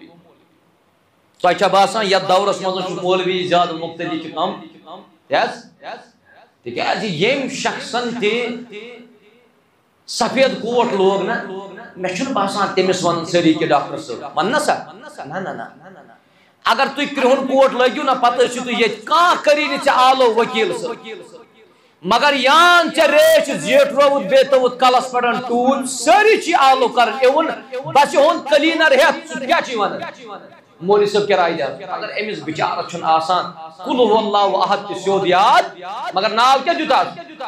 تۄہہِ چھا باسان یتھ دورس منٛز چھُ مولوی زیادٕ مُختٔلِف چھِ کم حظ تِکیٛازِ ییٚمۍ شخصن تہِ سفید کوٹ لوگ نہ مےٚ چھُنہٕ باسان تٔمِس ونان سٲری کہِ ڈاکٹر صٲب ون نہ سا نہ نہ نہ اگر تُہۍ کرٛہُن کوٹ لٲگِو نہ پتہٕ ٲسِو تُہۍ ییٚتہِ کانٛہہ کٔری نہٕ ژےٚ آلو ؤکیٖل صٲب مگر یان ژےٚ ریش زیٹھرووُتھ بیٚیہِ تھوٚوُتھ کلس پٮ۪ٹھ ٹوٗپۍ سٲری چھِ آلو کران اِوٕن بسہِ ہُنٛد کلیٖنر ہیٚتھ سُہ کیٛاہ چھِ ونان مولوی صٲب کیٛاہ راے دِوان اگر أمِس بِچارس چھُنہٕ آسان قُل ہُوَ اللہُ احد تہِ سیوٚد یاد مگر ناو کیٛاہ دیُتہس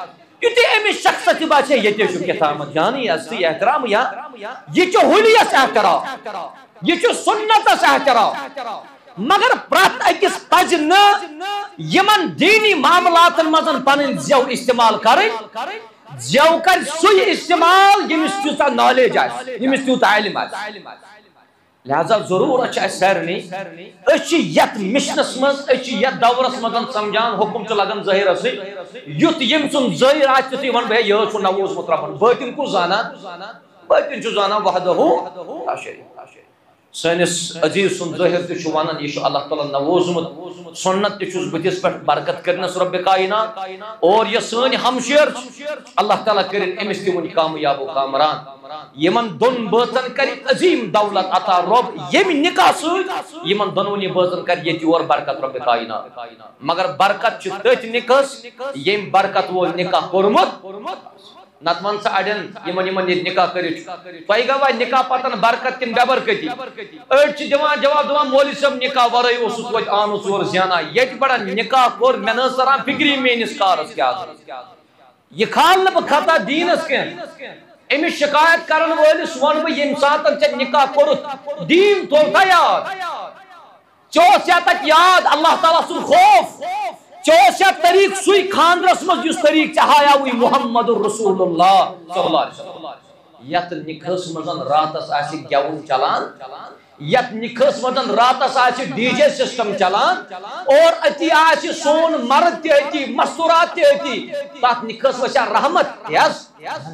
یُتھُے أمِس شخصَس باسے ییٚتے چھُ کیٛاہتامَتھ جانٕے عزتٕے احترام یا یہِ چھُ حُلیَس احترام یہ چھُ سُنتَس احترام مگر پرٛٮ۪تھ أکِس پَزِ نہٕ یِمن دیٖنی معاملاتن منٛز پنٕنۍ زٮ۪و استعمال کرٕنۍ زٮ۪و کرِ سُے استعمال ییٚمِس تیٖژاہ نالیج آسہِ ییٚمِس تیوٗتاہ علم آسہِ لہذا ضروٗرت چھِ اَسہِ سارنٕے أسۍ چھِ یتھ مِشنس منٛز أسۍ چھِ یتھ دورس منٛز سمجھان حُکم چھُ لگان ظٲہِرسٕے یُتھ ییٚمۍ سُنٛد ظٲہِر آسہِ تیُتھُے وَنہٕ بہٕ ہے یہِ حظ چھُ نووزمُت رۄبن بٲطِن کُس زانان بٲطِن چھُ زانان وحدہوٗ لا شریٖک سٲنِس عزیٖز سُنٛد ظٲہِر تہِ چھُ ونان یہِ چھُ اللہ تعالیٰ نووزمُت سُنت تہِ چھُس بٕتھِس پٮ۪ٹھ برکت کٔرنس رۄبِ کاینات اور یہِ سٲنۍ ہمشیر چھِ اللہ تعالیٰ کٔرِنۍ أمِس تہِ وُنہِ کامیاب و کامران یمن دۄن بٲژن کرِ عظیٖم دولت عطا رۄب ییٚمہِ نکاح سۭتۍ یمن دۄنوٕنی بٲژن کرِ ییٚتہِ یورٕ برکت رۄبِ کاینات مگر برکت چھِ تٔتھۍ نکاحس ییٚمۍ برکت وول نکاح کوٚرمُت نتہٕ وَن سا اڑٮ۪ن یمن یمن ییٚتہِ نکاح کٔرِتھ چھُ تۄہہِ گوا نکاح پتن برکت کِنہٕ بے برکتی أڑۍ چھِ دِوان جواب دِوان مولوی صٲب نکاح ورٲے اوسُس توتہِ آنُس یورٕ زینان ییٚتہِ بڑا نکاح کوٚر مےٚ نہٕ حظ تران فکری میٲنِس کارس کیٛاہ یہِ کھالہٕ نہٕ بہٕ خطا دیٖنس کینٛہہ أمِس شکایت کرن وٲلِس وَنہٕ بہٕ ییٚمہِ ساتہٕ ژےٚ نکاح کوٚرُتھ دیٖن تھوٚوتھا یاد ژےٚ اوس یا تتہِ یاد اللہ تعالیٰ سُنٛد خوف ژےٚ اوس یا طریٖقہٕ سُے خاندرس منٛز یُس طریٖقہٕ ژےٚ ہایاوُے محمد رسول اللہ صلی اللہ علیہ وسلم یتھ نکاحس منٛز راتس آسہِ گٮ۪وُن چلان یتھ نکاحس منٛز راتس آسہِ ڈی جے سسٹم چلان اور أتی آسہِ سون مرد تہِ أتی مستوٗرات تہِ أتی تتھ نکاحس وسیا رحمت تہِ حظ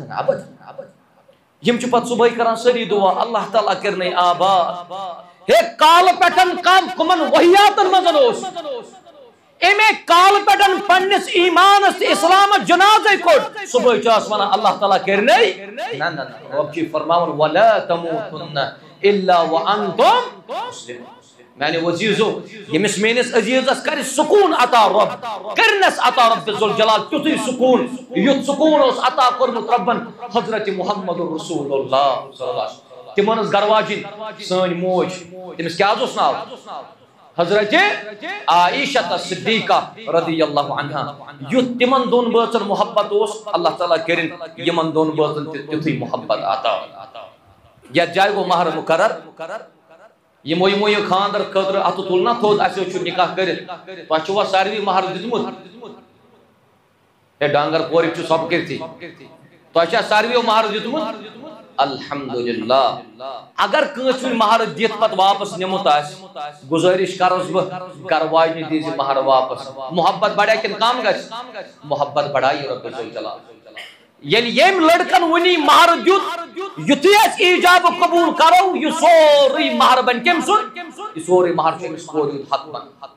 یِم چھِ پتہٕ صبحٲے کران سٲری دعا اللہ تعالیٰ کٔرنَے آباد ہے کالہٕ پٮ۪ٹھ کم کٕمن وحیاتن منٛز اوس اَمے کالہٕ پٮ۪ٹھ پننِس ایمانس تہٕ اسلامس جنازے کوٚڑ صبحٲے چھُ آس ونان اللہ تعالیٰ کٔرنَے نہ نہ رۄب چھُ فرماوان ولا تموتن الا وانتم مسلمون میانہِ وزیٖزو ییٚمِس میٲنِس عزیٖزس کرِ سکوٗن عطا رۄب کٔرنس عطا رۄب ذوالجلال تیُتھُے سکوٗن یُتھ سکوٗن اوس عطا کوٚرمُت رۄبن حضرت محمد رسول اللہ صلی اللہ علیہ وسلم تِمن ٲس گرواجِنۍ سٲنۍ موج تٔمِس کیٛاہ حظ اوس ناو حضرت عائشہ صدیقہ رضی اللہ عنہا یُتھ تِمن دۄن بٲژن محبت اوس اللہ تعالیٰ کٔرِنۍ یِمن دۄن بٲژن تہِ تیُتھُے محبت عطا یتھ جایہِ گوٚو مہر مُقرر یمو یمو یہ خاندر خٲطرٕ اتھٕ تُلنا تھوٚد اسہِ حظ چھُ نکاح کٔرِتھ تۄہہِ چھُوا ساروی مہر دیُتمُت ہے ڈانگر کورِ چھُ سب کٔرتھٕے تۄہہِ چھا ساروِیو مہر دیُتمُت الحمدللہ اگر کٲنٛسہِ وۄنۍ مہر دِتھ پتہٕ واپس نِمُت آسہِ گُزٲرِش کرس بہٕ گرواجنہِ دیٖزِ مہر واپس محبت بڑیا کِنہٕ کم گژھِ محبت بڑایہِ رۄبہِ ذوالجلال ییٚلہِ ییٚمۍ لڑکن وُنی مہر دیُت یُتھُے أسۍ ایجاب قبوٗل کرو یہِ سورُے مہر بنہِ کٔمۍ سُنٛد یہِ سورُے مہر چھُ أمِس کورِ ہُنٛد حق بنان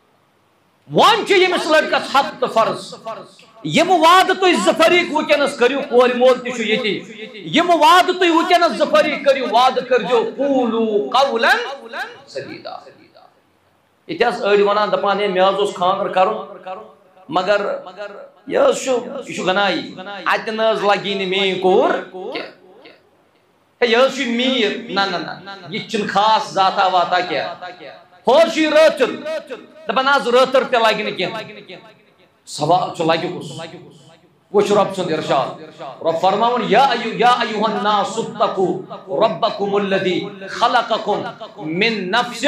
وۄنۍ چھُ ییٚمِس لڑکس حق تہٕ فرض یِم وعدٕ تُہۍ زٕ فریٖق وٕنکیٚنس کٔرِو کورِ مول تہِ چھُ ییٚتی یِم وعدٕ تُہۍ وٕنکیٚنس زٕ فریٖق کٔرِو وعدٕ کٔرۍزیو قوٗلوٗ قولاً سدیٖدا ییٚتہِ حظ أڑۍ ونان دپان ہے مےٚ حظ اوس خانٛدر کرُن مگر یہِ حظ چھُ یہِ چھُ گنایی اتہِ نہٕ حظ لگی نہٕ میٲنۍ کوٗر کینٛہہ ہے یہِ حظ چھُ میٖر نہ نہ نہ یہِ چھُنہٕ خاص ذاتا واتا کینٛہہ ہُہ حظ چھُ یہِ رٲتٕر دپان حظ رٲتٕر تہِ لگہِ نہٕ کینٛہہ سوال چھُ لگہِ کُس وٕچھ رۄب سُنٛد ارشاد رۄب فرماوُن یا یا ایُہا الناس اتقوٗ ربکُم الذی خلقکُم من نفس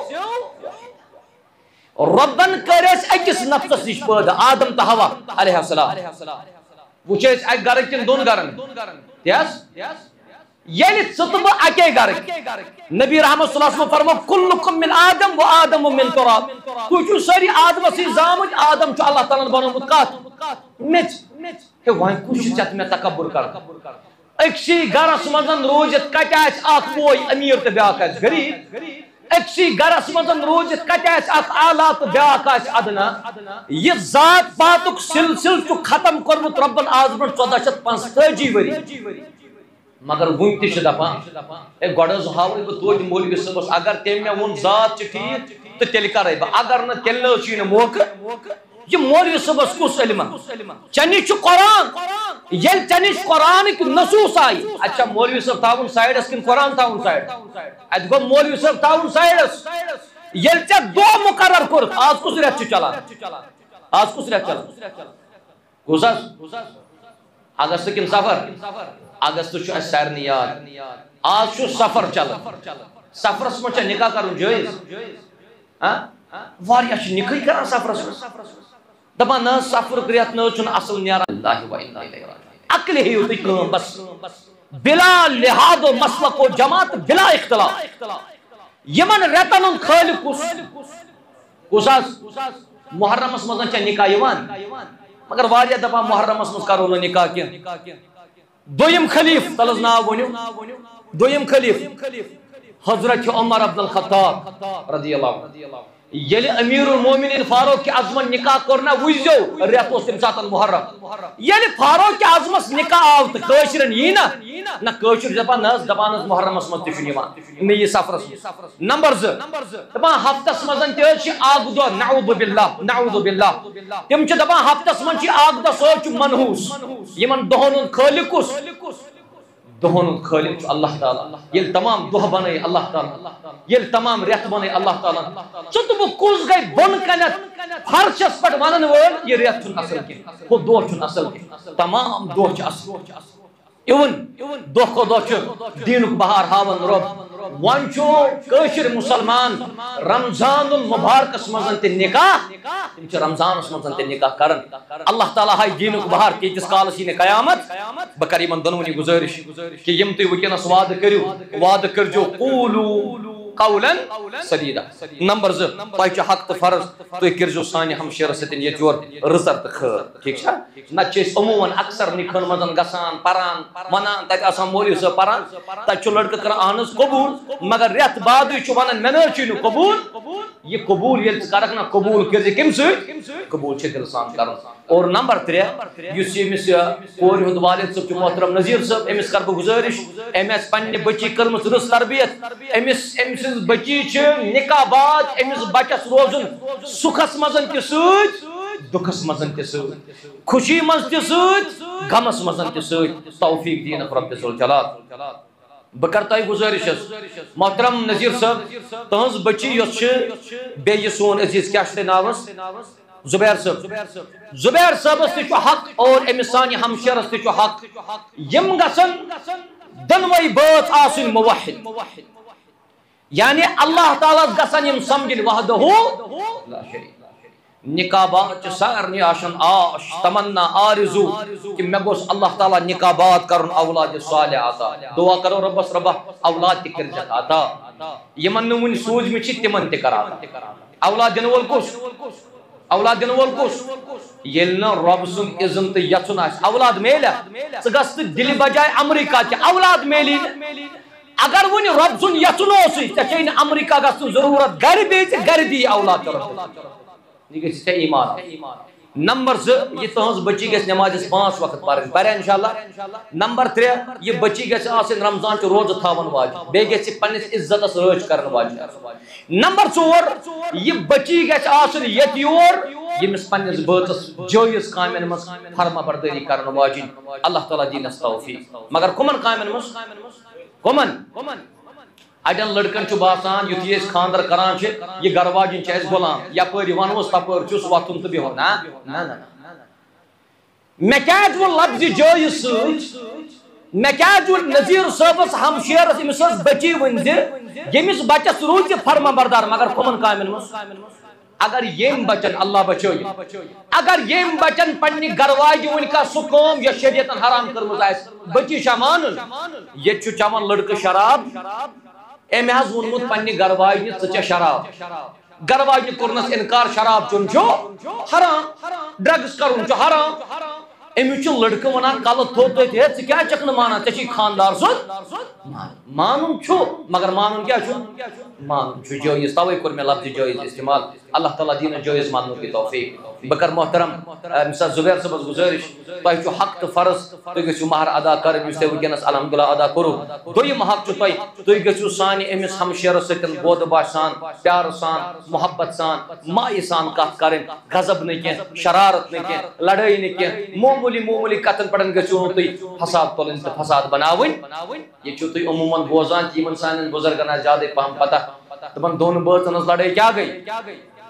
رۄبن کٔرۍ أسۍ أکِس نفسس نِش پٲدٕ آدم تہٕ حوا علیہ السلام وٕچھ أسۍ اکہِ گرٕکۍ کِنہٕ دۄن گرن تی حظ ییٚلہِ ژٕ تہٕ بہٕ اکے گرٕکۍ نبی رحمت صلی اللہ علیہ وسلم فرمو کُلُکُم من آدم و آدم من تراب تُہۍ چھِو سٲری آدمسٕے زامٕتۍ آدم چھُ اللہ تعالیٰ ہن بنومُت کتھ میٚژِ ہے وۄنۍ کُس چھُ ژےٚ مےٚ تکبُر کران أکسٕے گرس منٛز روٗزِتھ کتہِ آسہِ اکھ بوے أمیٖر تہٕ بیاکھ آسہِ غریٖب أکسٕے گرس منٛز روٗزِتھ کتہِ آسہِ اکھ اعلیٰ تہٕ بیاکھ آسہِ ادنا یہِ ذات پاتُک سلسلہٕ چھُ ختم کوٚرمُت رۄبن آز برونٛٹھ ژۄدہ شیٚتھ پانٛژتٲجی ؤری مگر وُنہِ تہِ چھِ دپان ہے گۄڈٕ حظ ہاوے بہٕ توتہِ مولوی صٲبس اگر تٔمۍ مےٚ ووٚن ذات چھِ ٹھیٖک تہٕ تیٚلہِ کرے بہٕ اگر نہٕ تیٚلہِ نہ حظ چھُے نہٕ موقعہٕ یہِ مولوی صٲبس کُس علما ژےٚ نِش چھُ قرآن ییٚلہِ ژےٚ نِش قرآنٕکۍ نصوٗص آیہِ اَتہِ چھا مولوی صٲب تھاوُن سایڈس کِنہٕ قرآن تھاوُن سایڈ اَتہِ گوٚو مولوی صٲب تھاوُن سایڈس ییٚلہِ ژےٚ دۄہ مُقرر کوٚرُتھ آز کُس رٮ۪تھ چھُ چلان آز کُس رٮ۪تھ چلان کُس حظ اگست کن سفر اگست چھ اس سارنی یاد آج چھ سفر چلان سفرس مچ نکاح کرن جائز ہاں واریاہ چھ نکاح کران سفرس دپان نہ سفر کریت نہ چھ اصل نیرا اللہ و انا الیہ راجعون عقل ہیو تہ کام بس بلا لحاظ و مسلک و جماعت بلا اختلاف یمن رتن خالق کس محرمس مز نکاح یوان مگر واریاہ دپان محرمس مز کرو نہ نکاح کی دویم خلیف تلز ناو ونیو دویم خلیف حضرت عمر عبد الخطاب رضی اللہ عنہ یل امیر المومنین فاروق اعظمن نکاح کرنا وزو ریت اس تم ساتن محرم یل فاروق اعظمس نکاح آو تو کاشرن یہ نا نہ کاشر دپان نہ دپان محرمس مز تہ یوان نہ یہ سفرس نمبر ز دپان ہفتس مزن تہ چھ اگ دو نعوذ باللہ نعوذ باللہ تم چھ دپان ہفتس من چھ اگ دو سو چھ منحوس یمن دہن خالق کس دہن خالق چھ اللہ تعالی یل تمام دہ بنائی اللہ تعالی یل تمام ریت بنائی اللہ تعالی چھ تو کس گئی بن کنت فرشس پٹ ونن ول یہ ریت چھ اصل کی وہ دہ چھ اصل کی تمام دہ چھ اصل ایون دہ کو دہ چھ دینک بہار ہاون رب ون چھ کاشر مسلمان رمضان المبارکس مزن تہ نکاح تم چھ رمضانس مزن تہ نکاح کرن اللہ تعالی ہائی دینک بہار تیتس کالس یہ قیامت بہ کر یمن دونونی گزارش کہ یم تھی ونکس وعدہ کریو وعدہ کرجو قولو قولا سدیدہ نمبر ز تہ چھ حق تو فرض تھی کرجو سانہ ہمشیر ستن یہ جور رزر تو خیر ٹھیک چھا نہ چھ عموماً اکثر نکھن مزن گسان پران ونان تت آسان مولوی صاحب پران تت چھ لڑکہ کران اہنس قبول مگر ریت بعد چھ ونان مے نہ چھ قبول یہ قبول یل کرک نا قبول کرز کم س قبول چھ دل سان کرن اور نمبر ترے یس یمس کور ہند والد صاحب محترم نذیر صاحب امس کر گزارش امس پنہ بچی کرمس رس تربیت امس امس بچی چھ نکاح بعد امس بچس روزن سکھس مزن تہ ست دکھس مزن تہ ست خوشی مز تہ ست غمس مزن تہ ست توفیق دین رب ذوالجلال بہ کر تہ گزارش محترم نذیر صاحب تہنز بچی یس چھ بیہ سون عزیز کیا چھ ناوس زبیر صاحب زبیر صاحبس تہ چھ حق اور امس سانہ ہمشیرس تہ چھ حق یم گژھن دنوئی بٲژ آسن موحد یعنی اللہ تعالیٰ گژھن یم سمجھن وحدہ لا شریک نکاح بات چھ سارنی آشن آش تمنا آرزو کہ میں گوس اللہ تعالیٰ نکاح بات کرن اولاد صالح عطا دعا کرو ربس ربہ اولاد تہ کرجت عطا یمن نہ ون سوج میں چھ تمن تہ کرا اولاد دن وول کس اولاد دن وول کس یل نہ رب سن اذن تہ یژن آس اولاد میلیا ژ گژھ دل بجائے امریکہ تہ اولاد میلی اگر ون رب سن یژن اوس ژے چھ امریکہ گژھن ضرورت گھر بیچ گھر دی اولاد یہ گژھِ ژےٚ ایمان نمبر ز یہ تہنز بچی گژھِ نمازس پانچ وقت پرن پرِ انشاءاللہ نمبر ترے یہ بچی گژھِ آسن رمضان چہ روزہ تھاون واجب بیٚیہِ گژھِ پننس عزتس رٲچھ کرن واجب نمبر ژور یہ بچی گژھِ آسن یت یور یمس پننس بٲژس جٲیز کامین مز فرما برداری کرن واجن اللہ تعالیٰ دینس توفیق مگر کمن کامین مز کمن اڑین لڑکن چھ باسان یتھ یہ خاندر کران چھ یہ گھر واجن چھ اس غلام یپر ونوس تپر چھس وتن تو بہن نا نا نا مے کیاج وہ لفظ جایز سوچ مے کیاج وہ نذیر صاحبس ہمشیرس امس بچی ونز یمس بچس روز فرما بردار مگر کمن کامن مس اگر یم بچن اللہ بچوی اگر یم بچن پننی گھر واجی ون کا سہ کام یا شریعتن حرام کرمز آس بچی شمان یہ چھ چوان لڑکہ شراب امی حض ونمت پننی گھر واجنی ژٕ شراب گھر واجنی کورنس انکار شراب چون چھو حرام ڈرگس کرن چھو حرام امی چھ لڑکہ ونان کل تھوت ہے ژٕ کیا چکھ نہ مانان ژے چھی خاندار سن مانن چھو مگر مانن کیا چھو مانن چھو جایز توے کور میں لفظ جایز استعمال اللہ تعالیٰ دین جایز ماننے کی توفیق بکر محترم مثال زبیر صاحب گزارش تہ چھ حق تو فرض تہ گژھو مہر ادا کرن یس تہ ونکس الحمدللہ ادا کرو دویم حق چھ تہ تہ گژھو سانہ امس ہمشیر ستن بود باش سان پیار سان محبت سان مائی سان کت کرن غضب نہ کی شرارت نہ کی لڑائی نہ کی معمولی معمولی کتن پڑن گژھو تہ فساد تلن تہ فساد بناون یہ چھ تہ عموماً بوزان تہ یمن سانن بزرگن زیادہ پہم پتہ تمن دون بٲژن ہنٛز لڑٲے کیا گئی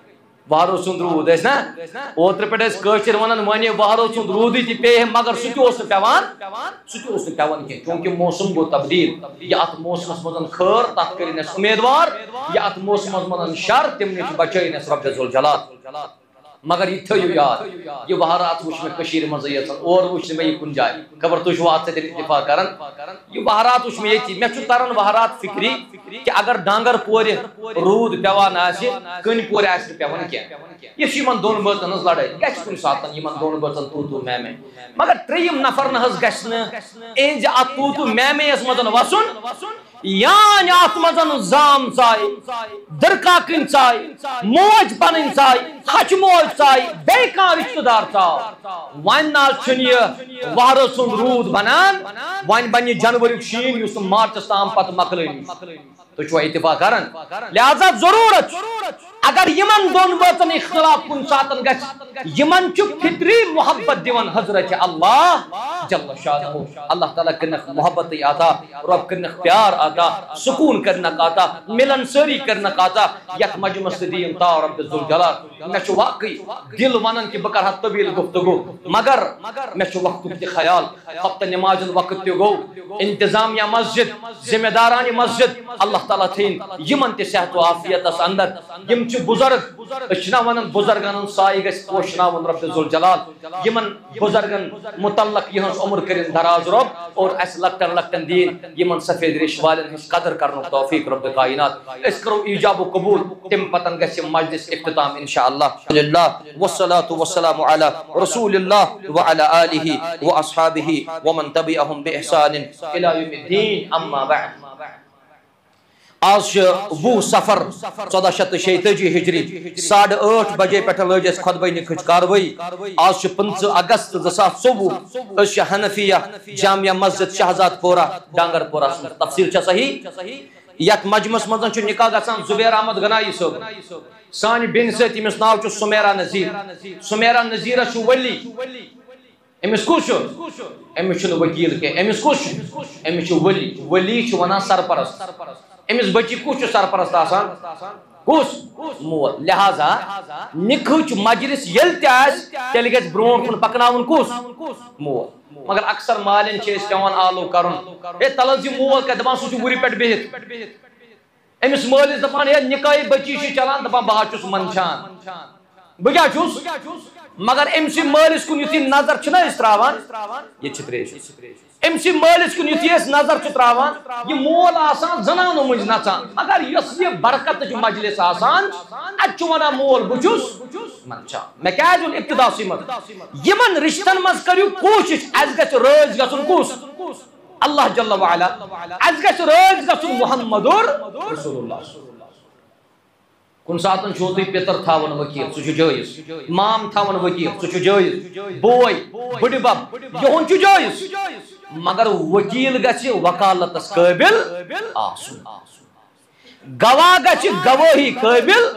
وہرو سند رود نا اوتر پہ قشر ونان ون وہرو سند رود تہ پے مگر سہ تہ پیوان سہ تہ پیوان کی چونکہ موسم گو تبدیل یہ ات موسمس مز خیر تک کرن اس امیدوار یہ ات موسمس مز شر تم نش بچین اس رب ذوالجلال مگر یہ تھو یاد یہ وہرات وچ میں کشیر مز اور وچ میں کن جائے خبر تہ چھو ات سے اتفاق کرن یہ وہرات وچ میں یہ میں چھ ترن وہرات فکری کہ اگر ڈانگر پور رود پیوان آسہ کن پور آسہ پیوان کی یہ چھ دون بٲژن ہٕنٛز لڑائی گژھِ کُنہِ ساتہٕ یمن دون بٲژن تو تو میں میں مگر ترٛیٚیِم نفر نہ حظ گژھِ نہٕ اِہِنٛزِ اتھ تو تو میں میں یس منٛز وسُن یان اتھ منٛز زام ژاے دٕرکاکٕنۍ ژاے موج پنٕنۍ ژاے ہچہِ موج ژاے بیٚیہِ کانٛہہ رشتہٕ دار ژاو وۄنۍ نہ حظ چھُنہٕ یہِ وہرٕ سُنٛد روٗد بنان وۄنۍ بنہِ جنؤریُک شیٖن یُس نہٕ مارچس تام پتہٕ مۄکلٲنی تُہۍ چھُوا اتفاق کران لہذا ضروٗرت اگر یمن دون بٲژن اختلاف کن ساتن گژھِ یمن چھُ فطری محبت دِوان حضرت اللہ جل شانہ اللہ تعالیٰ کرنکھ محبت عطا رب کرنکھ پیار عطا سکون کرنکھ عطا ملن سٲری کرنکھ عطا یتھ مجمس تہِ دِیِن تا رب ذوالجلال مےٚ چھُ واقعی دل ونان کہ بہٕ کرٕ ہا طویل گفتگو مگر مےٚ چھُ وقتُک تہِ خیال ہفتہ نماز وقت تہِ گوٚو انتظامیہ مسجد ذمہ دارانہِ مسجد اللہ تعالیٰ تھٲیِن یمن تہِ صحت و عافیتس اندر یم چھِ بزرگ أسۍ چھِنا ونان بزرگن ہُنٛد سایہِ گژھِ پوشناوُن رب ذوالجلال یمن بزرگن متعلق یہنٛز عمر کٔرِن دراز رب اور اسہِ لۄکٹن لۄکٹن دِیِن یمن سفید ریش والٮ۪ن ہٕنٛز قدر کرنُک توفیق رب کائنات أسۍ کرو ایجاب و قبول تمہِ پتن گژھِ مجلس اختتام انشاء اللہ للہ والصلاة والسلام على رسول اللہ وعلى آلہ واصحابہ ومن تبعهم بإحسان الى یوم الدین اما بعد آج وہ سفر چودہ شیت شیتجی ہجری ساڑھے آٹھ بجے پہ لج اس خطبہ نکھچ کاروئی آج پنچہ اگست زساس ژووُہ اس حنفیہ جامعہ مسجد شہزاد پورہ ڈانگر پورہ تفسیر چھا صحیح یت مجمس مزن چھ نکاح گژھان زبیر احمد غنائی صٲب سانہِ بیٚنہِ سۭتۍ ییٚمِس ناو چھُ سمیرا نذیر سمیرا نذیرس چھُ ولی أمِس کُس چھُ أمِس چھُنہٕ وکیل کینٛہہ أمِس کُس چھُ أمِس چھُ ولی ولی چھُ ونان سرپرست أمِس بچی کُس چھُ سرپرست آسان کُس مول لہذا نکھٕچ مجلس ییٚلہِ تہِ آسہِ تیٚلہِ گژھِ برونٛٹھ کُن پکناوُن کُس مول مگر اکثر مالین چھِ أسۍ پیوان آلو کرُن ہے تل حظ یہِ مول کتہِ دپان سُہ چھُ وُرِ پٮ۪ٹھ بِہِتھ أمِس مٲلِس دپان ہے نکاحی بچی چھِ چلان دپان بہٕ حظ چھُس منٛدچھان بہٕ کیٛاہ چھُس مگر أمۍ سٕنٛدِ مٲلِس کُن یُتھُے نظر چھِنا أسۍ تراوان ییٚتہِ چھِ تریش أمۍ سٕنٛدِ مٲلِس کُن یُتھُے أسۍ نظر چھِ تراوان یہِ مول آسان زنانو مٔنٛزۍ نژان مگر یۄس یہِ برکتٕچ مجلس آسان اَتہِ چھُ ونان مول بہٕ چھُس منٛدچھان مےٚ کیٛازِ اوٚن ابتداسٕے منٛز یِمن رشتن منٛز کٔرِو کوٗشش اَسہِ گژھِ رٲضۍ گژھُن کُس اللہ جل وعلا اَسہِ گژھِ رٲضۍ گژھُن محمدُر رسول اللہ کُنہِ ساتہٕ چھُو تُہۍ پِتر تھاوان ؤکیٖل سُہ چھُ جٲیِز مام تھاوان ؤکیٖل سُہ چھُ جٲیِز بوے بٕڈِ بب یِہُنٛد چھُ جٲیِز مگر وکیل گژھِ وکالتس قٲبِل آسُن گواہ گژھِ گوٲہی قٲبِل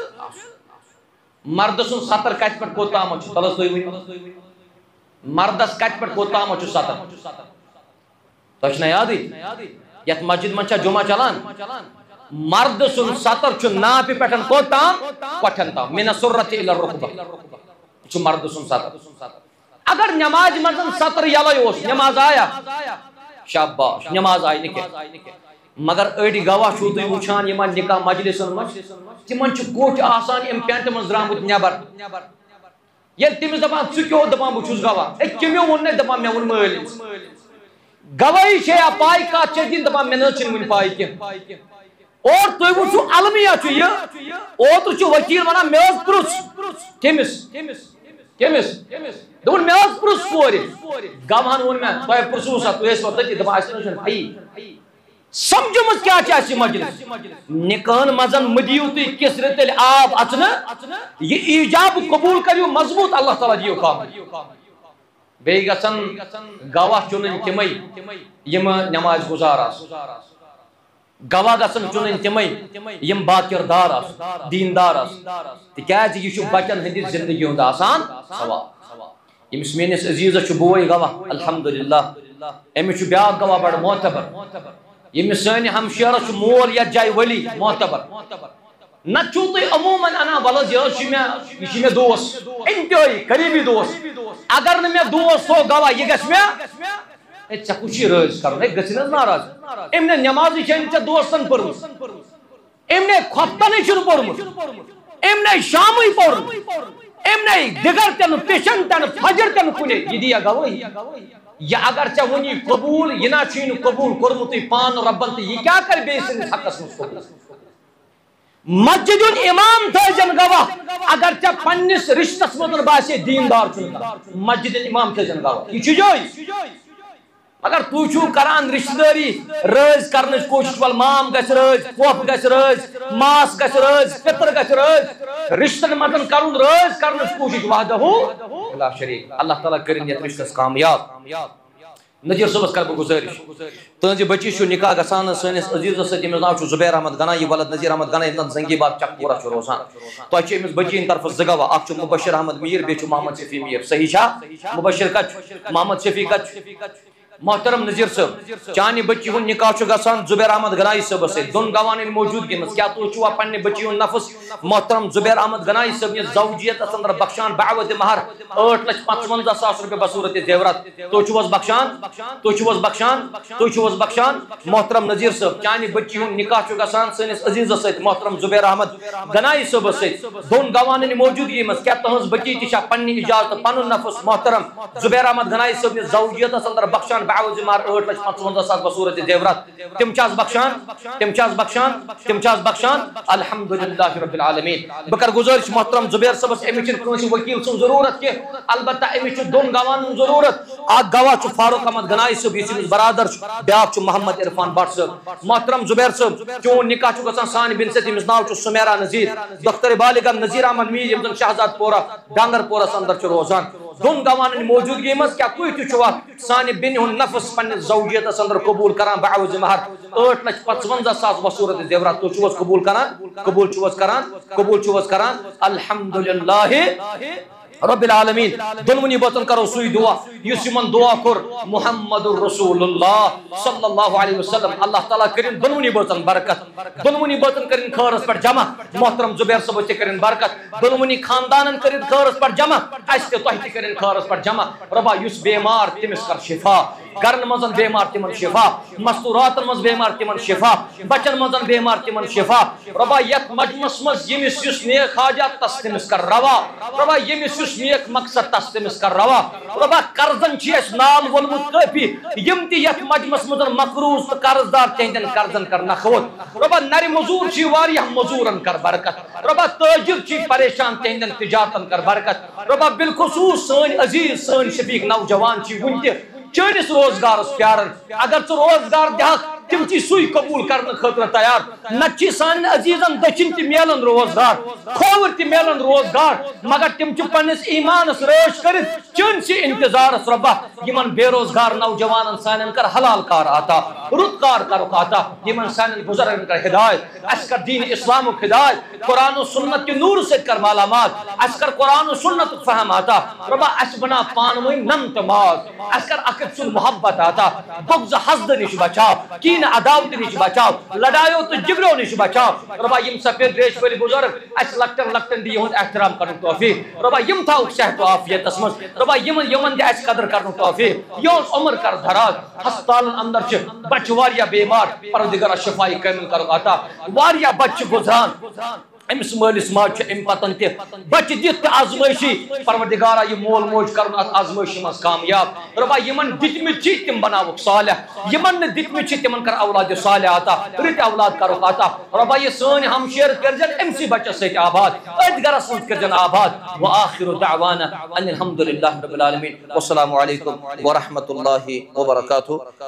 مرد سُنٛد سطر کتہِ پٮ۪ٹھ کوٚتامتھ چھُ تل حظ تُہۍ ؤنِو مردس کتہِ پٮ۪ٹھ کوٚتامتھ چھُ سطر تۄہہِ چھُنا یادٕے یتھ مسجد منٛز چھا جمعہ چلان مرد سُنٛد سطر چھُ ناپہِ پٮ۪ٹھ کوٚتام کۄٹھٮ۪ن تام من السرة الى الركبة یہِ چھُ مرد سُنٛد سطر اگر نماز منٛز سطر یلے اوس نماز آیا شاباش نماز آیہِ نہٕ کینٛہہ مگر أڑۍ گواہ چھُو تُہۍ وٕچھان یِمن نکاح مجلسن منٛز تِمن چھُ کوٚٹھ آسان اَمہِ پینٹہِ منٛز درٛامُت نٮ۪بر ییٚلہِ تٔمِس دپان ژٕ کیٛاہ دپان بہٕ چھُس گواہ ہے کٔمِو ووٚن نہٕ دپان مےٚ ووٚن مٲلِس گوٲہی چھے یا پاے کتھ چھے دِنۍ دپان مےٚ نہ حظ چھِنہٕ وُنہِ پاے کینٛہہ اور تُہۍ وٕچھِو المیہ چھُ یہِ اوترٕ چھُ وکیٖل ونان مےٚ حظ پرُژھ کٔمِس کٔمِس دوٚپُن مےٚ حظ پرُژھ کورِ گواہن ووٚن مےٚ تۄہہِ پرٕژھوٕ سا تُہۍ ٲسوا تٔتی دپان اَسہِ نہ حظ چھَنہٕ پَیی سمجھمٕژ کیٛاہ چھِ اَسہِ یہِ مجلس نکاحن منٛز مہٕ دِیِو تُہۍ کِسرِ تیٚلہِ آب اژنہٕ یہِ ایٖجاب قبوٗل کٔرِو مضبوٗط اللہ تعالیٰ دِیِو کامیاب بیٚیہِ گژھن گواہ چُنٕنۍ تِمے یِم نماز گُزار آسن گواہ گژھن چُنٕنۍ تِمے یِم باکِردار آسن دیٖندار آسن تِکیٛازِ یہِ چھُ بچن ہٕنٛدِ زندگی ہُنٛد آسان سوال ییٚمِس میٲنِس عزیٖزس چھُ بوے گواہ الحمدللہ أمِس چھُ بیٛاکھ گواہ بڑٕ معتبر ییٚمِس سانہِ ہمشیرس چھُ مول یتھ جایہِ ولی معتبر نہ چھو تھی عموماً انا ولد یہ میں دوست انتہائی قریبی دوست اگر نہ میں دوست ہو گواہ یہ گھس میں اے ژےٚ کُس چھُے رٲضۍ کَرُن ہے گٔژھِنۍ حظ ناراض أمۍ نے نٮ۪مازٕے چھےٚ نہٕ ژےٚ دوستن پٔرمٕژ أمۍ نے خۄفتنٕے چھُنہٕ پوٚرمُت أمۍ نے شامٕے پوٚرمُت أمۍ نے دِگر تہِ نہٕ پِشن تہِ نہٕ فجر تہِ نہٕ کُنے یہِ دِیا گوٲہی یہ اگر ژےٚ وُنی قبوٗل یہِ نہ چھُے نہٕ قبوٗل کوٚرمُتٕے پانہٕ رۄبن تہٕ یہِ کیٛاہ کَرِ بیٚیہِ سٕنٛدِس حقس منٛز قبوٗل مسجد امام تھٲیزن گواہ اگر ژےٚ پننِس رشتس منٛز باسے دیندار چھُنہٕ کانٛہہ مسجد امام تھٲیزن گواہ یہِ چھُ جٲیِز مگر تُہۍ چھُو کران رشتہٕ دٲری رٲضۍ کرنٕچ کوٗشش ول مام گژھِ رٲضۍ پۄپھ گژھِ رٲضۍ ماس گژھِ رٲضۍ پِتٕر گژھِ رٲضۍ رشتن منٛز کرُن رٲضۍ کرنٕچ کوٗشش وحدہُ لا شریٖک اللہ تعالیٰ کٔرِنۍ یتھ رشتس کامیاب نذیر صٲبس کر بہٕ گُزٲرِش تُہنٛزِ بچی چھُ نکاح گژھان سٲنِس عزیٖزس سۭتۍ ییٚمِس ناو چھُ زُبیر احمد گنا یہِ ولد نذیر احمد گنا ییٚمہِ زنگی باد چک پورہ چھُ روزان تۄہہِ چھِ أمِس بچی ہٕنٛدِ طرفہٕ زٕ گواہ اکھ چھُ مبشر احمد میٖر بیٚیہِ چھُ محمد شفیع میٖر صحیح چھا مبشر کتہِ چھُ محمد شفیع کتہِ چھُ محترم نذیر صٲب چانہِ بچی ہُنٛد نکاح چھُ گژھان زُبیر احمد گنایی صٲبس سۭتۍ دۄن گواہن ہٕنٛدِ موجوٗدگی منٛز کیٛاہ تُہۍ چھُوا پننہِ بچی ہُنٛد نفس محترم زُبیر احمد گنایی صٲبنِس زوجیتس انٛدر بخشان بعوض مہر ٲٹھ لچھ پانٛژونٛزاہ ساس رۄپیہِ بصوٗرت زیورات تُہۍ چھِو حظ بخشان تُہۍ چھِو حظ بخشان تُہۍ چھِو حظ بخشان محترم نذیر صٲب چانہِ بچی ہُنٛد نکاح چھُ گژھان سٲنِس عزیٖزس سۭتۍ محترم زُبیر احمد گنایی صٲبس سۭتۍ دۄن گواہن ہٕنٛدِ موجوٗدگی منٛز کیٛاہ تُہنٛز بچی تہِ چھا پننہِ اجازتہٕ پنُن نفس محترم زُبیر احمد گنایی صٲبنِس زوجیتس انٛدر بخشان بعوض مہر ٲٹھ لچھ پانٛژونٛزاہ ساس بصوٗرت زیورات تِم چھِ حظ بخشان تِم چھِ حظ بخشان تِم چھِ حظ بخشان الحمدللہ رب العالمین بہٕ کرٕ گُزٲرِش محترم زُبیر صٲبس أمِس چھِنہٕ کٲنٛسہِ ؤکیٖل سٕنٛز ضروٗرت کینٛہہ البتہ أمِس چھُ دۄن گواہن ہٕنٛز ضروٗرت اکھ گواہ چھُ فاروق احمد گنایی صٲب یُس أمِس برادر چھُ بیٛاکھ چھُ محمد عرفان بٹ صٲب محترم زُبیر صٲب چون نکاح چھُ گژھان سانہِ بیٚنہِ سۭتۍ ییٚمِس ناو چھُ سُمیرا نذیر دختر بالغم نذیر احمد میٖر یِم زن شہزاد پورہ ڈانگر پورس انٛدر چھِ روزان دۄن گواہن ہٕنٛدِ موجوٗدگی منٛز کیٛاہ تُہۍ تہِ چھُوا سانہِ بیٚنہِ ہُنٛد نفس پننِس زوجیتس انٛدر قبوٗل کران بعوض مہر ٲٹھ لچھ پانٛژونٛزاہ ساس بصوٗرت زیورات تُہۍ چھِو حظ قبوٗل کران قبوٗل چھِو حظ کران قبوٗل چھِو حظ کران الحمدللہ رب العالمین دۄنوٕنی بٲژن کرو سُے دعا یُس یِمن دعا کوٚر محمد رسول اللہ صلی اللہ علیہ وسلم اللہ تعالیٰ کٔرِنۍ دۄنوٕنی بٲژن برکت دۄنوٕنی بٲژن کٔرِنۍ خٲرس پٮ۪ٹھ جمع محترم زُبیر صٲبس تہِ کٔرِنۍ برکت دۄنوٕنی خاندانن کٔرِنۍ خٲرس پٮ۪ٹھ جمع اَسہِ تہِ تۄہہِ تہِ کٔرِنۍ خٲرس پٮ۪ٹھ جمع رۄبا یُس بیمار تٔمِس کر شفا گرن منٛز بیمار تِمن شفا مستوٗراتن منٛز بیمار تِمن شفا بچن منٛز بیمار تِمن شفا رۄبا یتھ مجمس منٛز ییٚمِس یُس نیک حاجات تس تٔمِس کر روا رۄبا ییٚمِس یُس نیک مقصد تس تٔمِس کر روا رۄبا قرضن چھِ اَسہِ نال ووٚنمُت کٲفی یِم تہِ یتھ مجمس منٛز مقروض تہٕ قرض دار تِہنٛدٮ۪ن قرضن کر نکھوت رۄبا نرِ موٚزوٗر چھِ واریاہ موٚزوٗرن کر برکت رۄبا تٲجر چھِ پریشان تِہنٛدٮ۪ن تجارتن کر برکت رۄبا بالخصوٗص سٲنۍ عزیٖز سٲنۍ شفیق نوجوان چھِ وُنہِ تہِ چٲنِس روزگارس پیارن اگر ژٕ روزگار دِہکھ تِم چھِ سُے قبوٗل کرنہٕ خٲطرٕ تیار نتہٕ چھِ سانٮ۪ن عزیٖزن دٔچھِنۍ تہِ میلان روزگار کھووٕرۍ تہِ میلان روزگار مگر تِم چھِ پننِس ایمانس رٲچھ کٔرِتھ چٲنسٕے انتظارس رۄبا یِمن بے روزگار نوجوانن سانٮ۪ن کر حلال کار عطا رُت کار کرُکھ عطا یِمن سانٮ۪ن بُزرگن کر ہدایت اَسہِ کر دیٖنِ اسلامُک ہدایت قرآن و سُنت کہِ نوٗرٕ سۭتۍ کر مالا مال اَسہِ کر قرآن و سُنتُک فہم عطا رۄبا اَسہِ بناو پانہٕ ؤنۍ نم تہٕ ماز اَسہِ کر اکھ أکۍ سُنٛد محبت عطا بغض حسدٕ نِش بچاو کینہ عداوتہِ نِش بچاو لڑایو تہٕ جگڑو نِش بچاو رۄبا یِم سفید ریش وٲلۍ بُزرگ اَسہِ لۄکٹٮ۪ن لۄکٹٮ۪ن دِ یِہُنٛد احترام کرنُک توفیق رۄبا یِم تھاوُکھ صحت و عافیتس منٛز رۄبا یِمن یِمن دِ اَسہِ قدر کرنُک توفیق یِہُنٛد عمر کر دراز ہسپتالن انٛدر چھِ بچہِ واریاہ بیمار پروردگارا شفائی کٲمِل کرُکھ عطا واریاہ بچہِ چھِ گُزران أمِس مٲلِس ماجہِ چھُ اَمہِ پتن تہِ بچہِ دِتھ تہِ آزمٲیشی پروردگارا یہِ مول موج کرُن اتھ آزمٲیشی منٛز کامیاب رۄبا یِمن دِتمٕتۍ چھِ تِم بناوُکھ صالح یِمن نہٕ دِتمٕتۍ چھِ تِمن کر اولادِ صالح عطا رٕتۍ اولاد کرُکھ عطا رۄبا یہِ سٲنۍ ہمشیر کٔرزٮ۪ن أمسٕے بچس سۭتۍ آباد أتھۍ گرس منٛز کٔرزٮ۪ن آباد وآخر دعوانا ان الحمدللہ رب العالمین والسلام علیکم ورحمۃ اللہ وبرکاتہ.